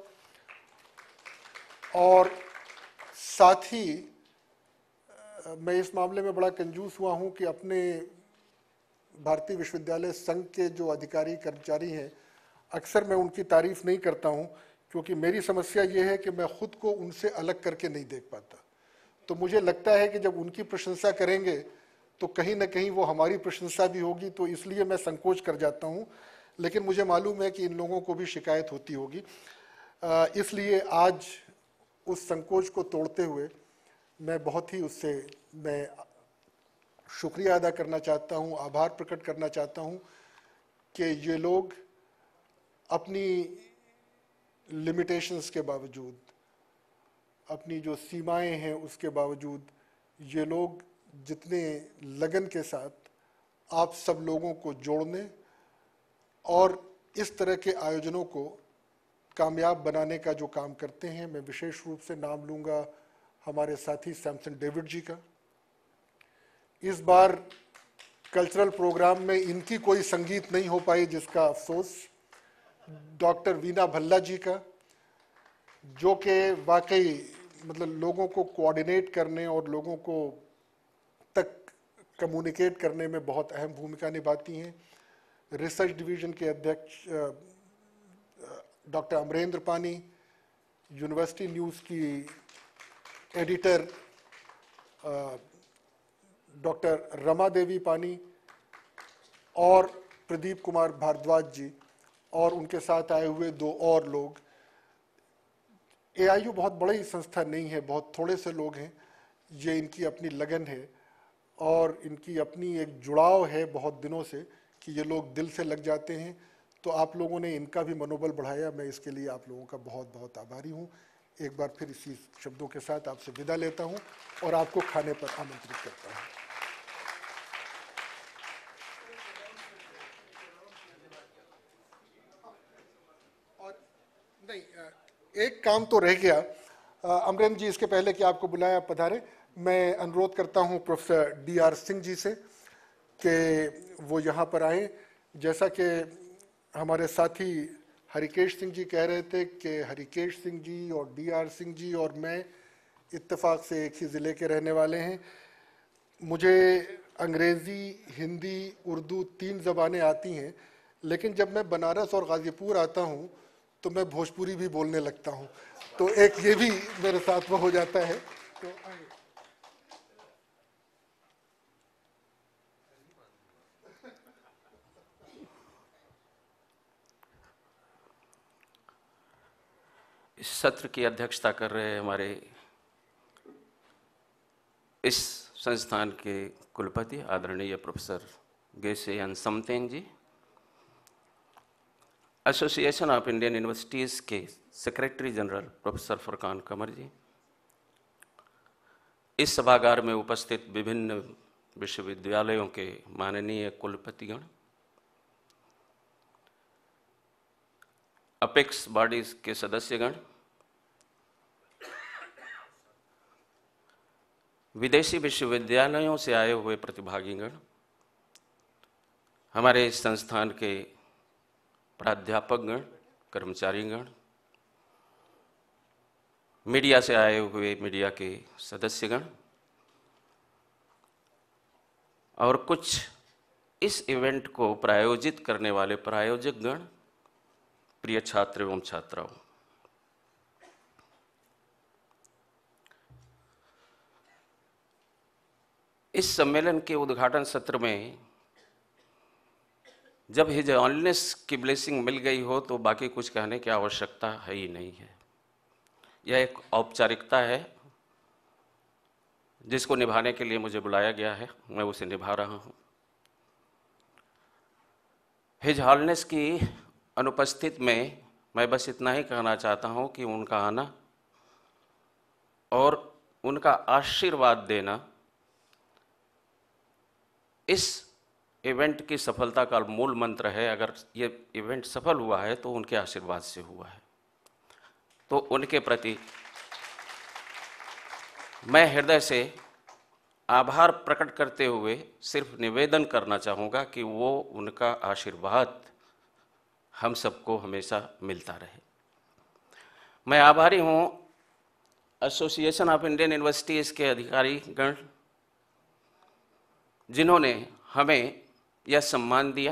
और साथ ही मैं इस मामले में बड़ा कंजूस हुआ हूं कि अपने भारतीय विश्वविद्यालय संघ के जो अधिकारी कर्मचारी हैं, अक्सर मैं उनकी तारीफ नहीं करता हूं, क्योंकि मेरी समस्या ये है कि मैं खुद को उनसे अलग करके नहीं देख पाता। तो मुझे लगता है कि जब उनकी प्रशंसा करेंगे तो कहीं ना कहीं वो हमारी प्रशंसा भी होगी, तो इसलिए मैं संकोच कर जाता हूं। लेकिन मुझे मालूम है कि इन लोगों को भी शिकायत होती होगी, इसलिए आज उस संकोच को तोड़ते हुए मैं बहुत ही उससे मैं शुक्रिया अदा करना चाहता हूं, आभार प्रकट करना चाहता हूं कि ये लोग अपनी लिमिटेशंस के बावजूद, अपनी जो सीमाएं हैं उसके बावजूद, ये लोग जितने लगन के साथ आप सब लोगों को जोड़ने और इस तरह के आयोजनों को कामयाब बनाने का जो काम करते हैं। मैं विशेष रूप से नाम लूँगा हमारे साथी सैमसन डेविड जी का। इस बार कल्चरल प्रोग्राम में इनकी कोई संगीत नहीं हो पाई, जिसका अफसोस। डॉक्टर वीना भल्ला जी का, जो कि वाकई मतलब लोगों को कोऑर्डिनेट करने और लोगों को तक कम्युनिकेट करने में बहुत अहम भूमिका निभाती हैं। रिसर्च डिवीज़न के अध्यक्ष doctor Amarendra Pani, university news की एडिटर डॉक्टर रमा देवी पानी और प्रदीप कुमार भारद्वाज जी, और उनके साथ आए हुए दो और लोग। ए आई यू बहुत बड़ी संस्था नहीं है, बहुत थोड़े से लोग हैं। ये इनकी अपनी लगन है और इनकी अपनी एक जुड़ाव है बहुत दिनों से कि ये लोग दिल से लग जाते हैं। तो आप लोगों ने इनका भी मनोबल बढ़ाया, मैं इसके लिए आप लोगों का बहुत बहुत आभारी हूँ। एक बार फिर इसी शब्दों के साथ आपसे विदा लेता हूं और आपको खाने पर आमंत्रित करता हूं। और नहीं, एक काम तो रह गया। अमरेंद्र जी, इसके पहले कि आपको बुलाया पधारे, मैं अनुरोध करता हूं professor D R Singh ji से कि वो यहाँ पर आए। जैसा कि हमारे साथी हरिकेश सिंह जी कह रहे थे कि हरिकेश सिंह जी और डी आर सिंह जी और मैं इत्तेफाक से एक ही ज़िले के रहने वाले हैं। मुझे अंग्रेज़ी, हिंदी, उर्दू तीन ज़बानें आती हैं, लेकिन जब मैं बनारस और गाज़ीपुर आता हूँ तो मैं भोजपुरी भी बोलने लगता हूँ, तो एक ये भी मेरे साथ में हो जाता है। तो इस सत्र की अध्यक्षता कर रहे हमारे इस संस्थान के कुलपति आदरणीय professor Geshe N Samten ji, association of Indian universities के secretary general professor Furqan Qamar ji, इस सभागार में उपस्थित विभिन्न विश्वविद्यालयों के माननीय कुलपतिगण, अपेक्स बॉडीज के सदस्यगण, विदेशी विश्वविद्यालयों से आए हुए प्रतिभागीगण, हमारे इस संस्थान के प्राध्यापकगण, कर्मचारीगण, मीडिया से आए हुए मीडिया के सदस्यगण और कुछ इस इवेंट को प्रायोजित करने वाले प्रायोजकगण, प्रिय छात्र एवं छात्राओं, इस सम्मेलन के उद्घाटन सत्र में जब हिज ऑननेस की ब्लेसिंग मिल गई हो तो बाकी कुछ कहने की आवश्यकता है ही नहीं है। यह एक औपचारिकता है जिसको निभाने के लिए मुझे बुलाया गया है, मैं उसे निभा रहा हूं। हिज ऑननेस की अनुपस्थित में मैं बस इतना ही कहना चाहता हूं कि उनका आना और उनका आशीर्वाद देना इस इवेंट की सफलता का मूल मंत्र है। अगर ये इवेंट सफल हुआ है तो उनके आशीर्वाद से हुआ है। तो उनके प्रति मैं हृदय से आभार प्रकट करते हुए सिर्फ निवेदन करना चाहूँगा कि वो उनका आशीर्वाद हम सबको हमेशा मिलता रहे। मैं आभारी हूँ एसोसिएशन ऑफ इंडियन यूनिवर्सिटीज़ के अधिकारीगण जिन्होंने हमें यह सम्मान दिया,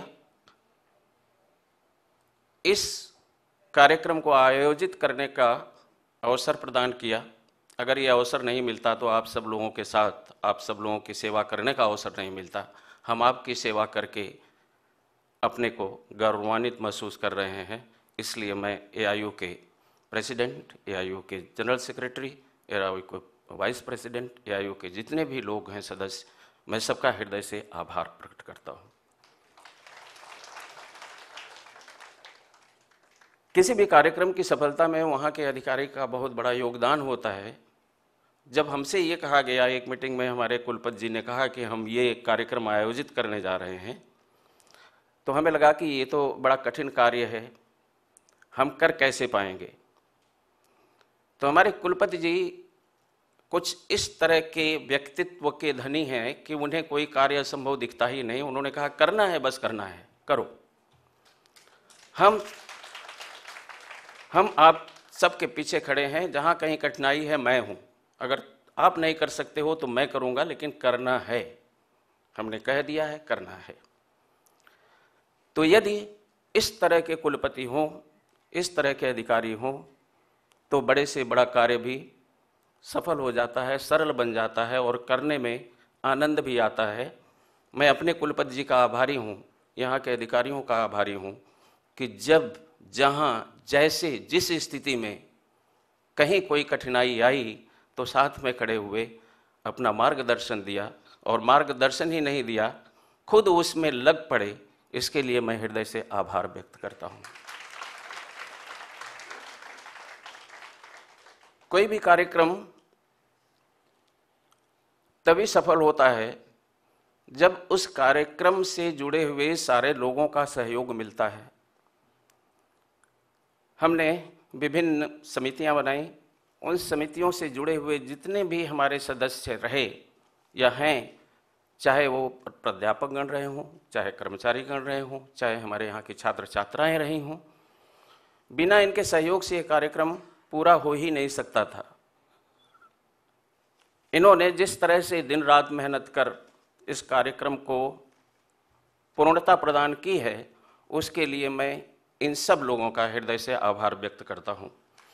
इस कार्यक्रम को आयोजित करने का अवसर प्रदान किया। अगर ये अवसर नहीं मिलता तो आप सब लोगों के साथ आप सब लोगों की सेवा करने का अवसर नहीं मिलता। हम आपकी सेवा करके अपने को गौरवान्वित महसूस कर रहे हैं। इसलिए मैं ए आई यू के प्रेसिडेंट, ए आई यू के general secretary, A I U के vice president, A I U के जितने भी लोग हैं सदस्य, मैं सबका हृदय से आभार प्रकट करता हूँ। किसी भी कार्यक्रम की सफलता में वहाँ के अधिकारी का बहुत बड़ा योगदान होता है। जब हमसे ये कहा गया, एक मीटिंग में हमारे कुलपति जी ने कहा कि हम ये कार्यक्रम आयोजित करने जा रहे हैं, तो हमें लगा कि ये तो बड़ा कठिन कार्य है, हम कर कैसे पाएंगे। तो हमारे कुलपति जी कुछ इस तरह के व्यक्तित्व के धनी हैं कि उन्हें कोई कार्य असंभव दिखता ही नहीं। उन्होंने कहा करना है, बस करना है, करो। हम हम आप सबके पीछे खड़े हैं। जहाँ कहीं कठिनाई है मैं हूँ, अगर आप नहीं कर सकते हो तो मैं करूँगा, लेकिन करना है। हमने कह दिया है, करना है। तो यदि इस तरह के कुलपति हों, इस तरह के अधिकारी हों, तो बड़े से बड़ा कार्य भी सफल हो जाता है, सरल बन जाता है और करने में आनंद भी आता है। मैं अपने कुलपति जी का आभारी हूँ, यहाँ के अधिकारियों का आभारी हूँ कि जब जहाँ जैसे जिस स्थिति में कहीं कोई कठिनाई आई तो साथ में खड़े हुए अपना मार्गदर्शन दिया, और मार्गदर्शन ही नहीं दिया, खुद उसमें लग पड़े। इसके लिए मैं हृदय से आभार व्यक्त करता हूँ। कोई भी कार्यक्रम तभी सफल होता है जब उस कार्यक्रम से जुड़े हुए सारे लोगों का सहयोग मिलता है। हमने विभिन्न समितियां बनाई, उन समितियों से जुड़े हुए जितने भी हमारे सदस्य रहे या हैं, चाहे वो प्राध्यापकगण रहे हों, चाहे कर्मचारीगण रहे हों, चाहे हमारे यहाँ की छात्र छात्राएं रही हों, बिना इनके सहयोग से ये कार्यक्रम पूरा हो ही नहीं सकता था। इन्होंने जिस तरह से दिन रात मेहनत कर इस कार्यक्रम को पूर्णता प्रदान की है, उसके लिए मैं इन सब लोगों का हृदय से आभार व्यक्त करता हूं।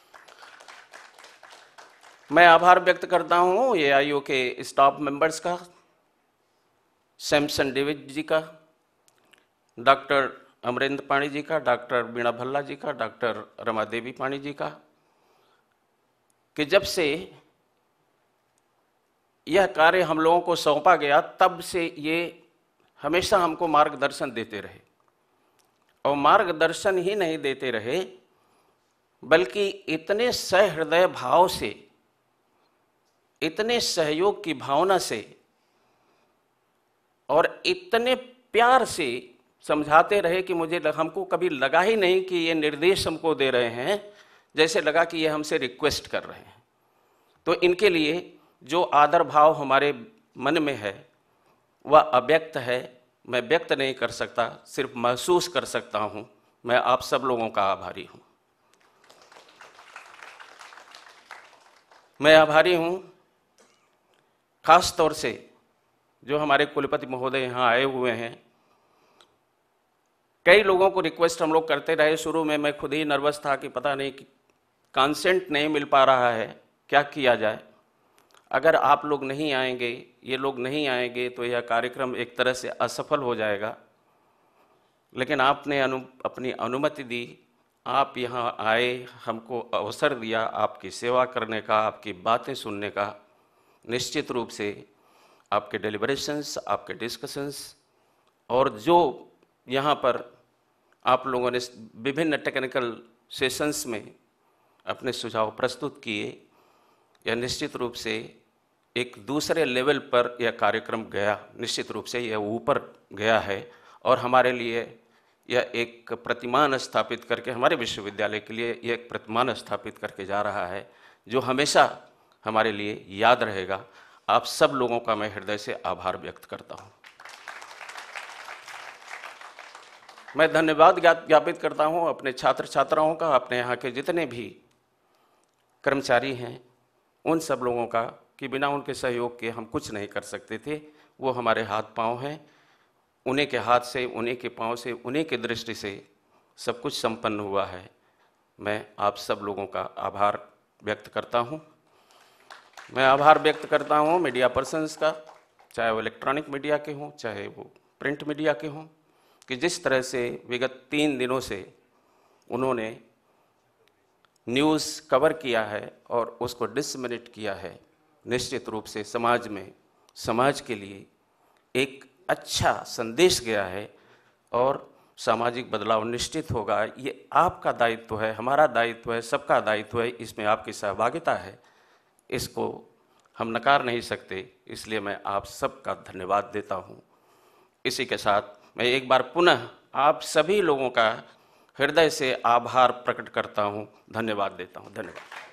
मैं आभार व्यक्त करता हूं ए आई यू के स्टाफ मेंबर्स का, सैमसन डेविड जी का, डॉक्टर अमरेंद्र पाणी जी का, डॉक्टर बीणा भल्ला जी का, डॉक्टर रमा देवी पाणी जी का, कि जब से यह कार्य हम लोगों को सौंपा गया तब से ये हमेशा हमको मार्गदर्शन देते रहे, और मार्गदर्शन ही नहीं देते रहे बल्कि इतने सहृदय भाव से, इतने सहयोग की भावना से और इतने प्यार से समझाते रहे कि मुझे हमको कभी लगा ही नहीं कि ये निर्देश हमको दे रहे हैं, जैसे लगा कि ये हमसे रिक्वेस्ट कर रहे हैं। तो इनके लिए जो आदर भाव हमारे मन में है वह अव्यक्त है, मैं व्यक्त नहीं कर सकता, सिर्फ महसूस कर सकता हूं। मैं आप सब लोगों का आभारी हूं। मैं आभारी हूं खास तौर से जो हमारे कुलपति महोदय यहाँ आए हुए हैं। कई लोगों को रिक्वेस्ट हम लोग करते रहे, शुरू में मैं खुद ही नर्वस था कि पता नहीं कि कंसेंट नहीं मिल पा रहा है, क्या किया जाए। अगर आप लोग नहीं आएंगे, ये लोग नहीं आएंगे तो यह कार्यक्रम एक तरह से असफल हो जाएगा। लेकिन आपने अनु अपनी अनुमति दी, आप यहाँ आए, हमको अवसर दिया आपकी सेवा करने का, आपकी बातें सुनने का। निश्चित रूप से आपके डेलिब्रेशंस, आपके डिस्कशंस और जो यहाँ पर आप लोगों ने विभिन्न टेक्निकल सेशंस में अपने सुझाव प्रस्तुत किए, यह निश्चित रूप से एक दूसरे लेवल पर यह कार्यक्रम गया, निश्चित रूप से यह ऊपर गया है और हमारे लिए यह एक प्रतिमान स्थापित करके, हमारे विश्वविद्यालय के लिए यह एक प्रतिमान स्थापित करके जा रहा है जो हमेशा हमारे लिए याद रहेगा। आप सब लोगों का मैं हृदय से आभार व्यक्त करता हूँ। मैं धन्यवाद ज्ञापित करता हूँ अपने छात्र छात्राओं का, अपने यहाँ के जितने भी कर्मचारी हैं, उन सब लोगों का कि बिना उनके सहयोग के हम कुछ नहीं कर सकते थे। वो हमारे हाथ पांव हैं, उन्हीं के हाथ से, उन्हीं के पांव से, उन्हीं की दृष्टि से सब कुछ संपन्न हुआ है। मैं आप सब लोगों का आभार व्यक्त करता हूँ। मैं आभार व्यक्त करता हूँ मीडिया पर्सन्स का, चाहे वो इलेक्ट्रॉनिक मीडिया के हों, चाहे वो प्रिंट मीडिया के हों, कि जिस तरह से विगत तीन दिनों से उन्होंने न्यूज़ कवर किया है और उसको डिसमिनेट किया है। निश्चित रूप से समाज में, समाज के लिए एक अच्छा संदेश गया है और सामाजिक बदलाव निश्चित होगा। ये आपका दायित्व है, हमारा दायित्व है, सबका दायित्व है, इसमें आपकी सहभागिता है, इसको हम नकार नहीं सकते। इसलिए मैं आप सबका धन्यवाद देता हूँ। इसी के साथ मैं एक बार पुनः आप सभी लोगों का हृदय से आभार प्रकट करता हूँ, धन्यवाद देता हूँ। धन्यवाद।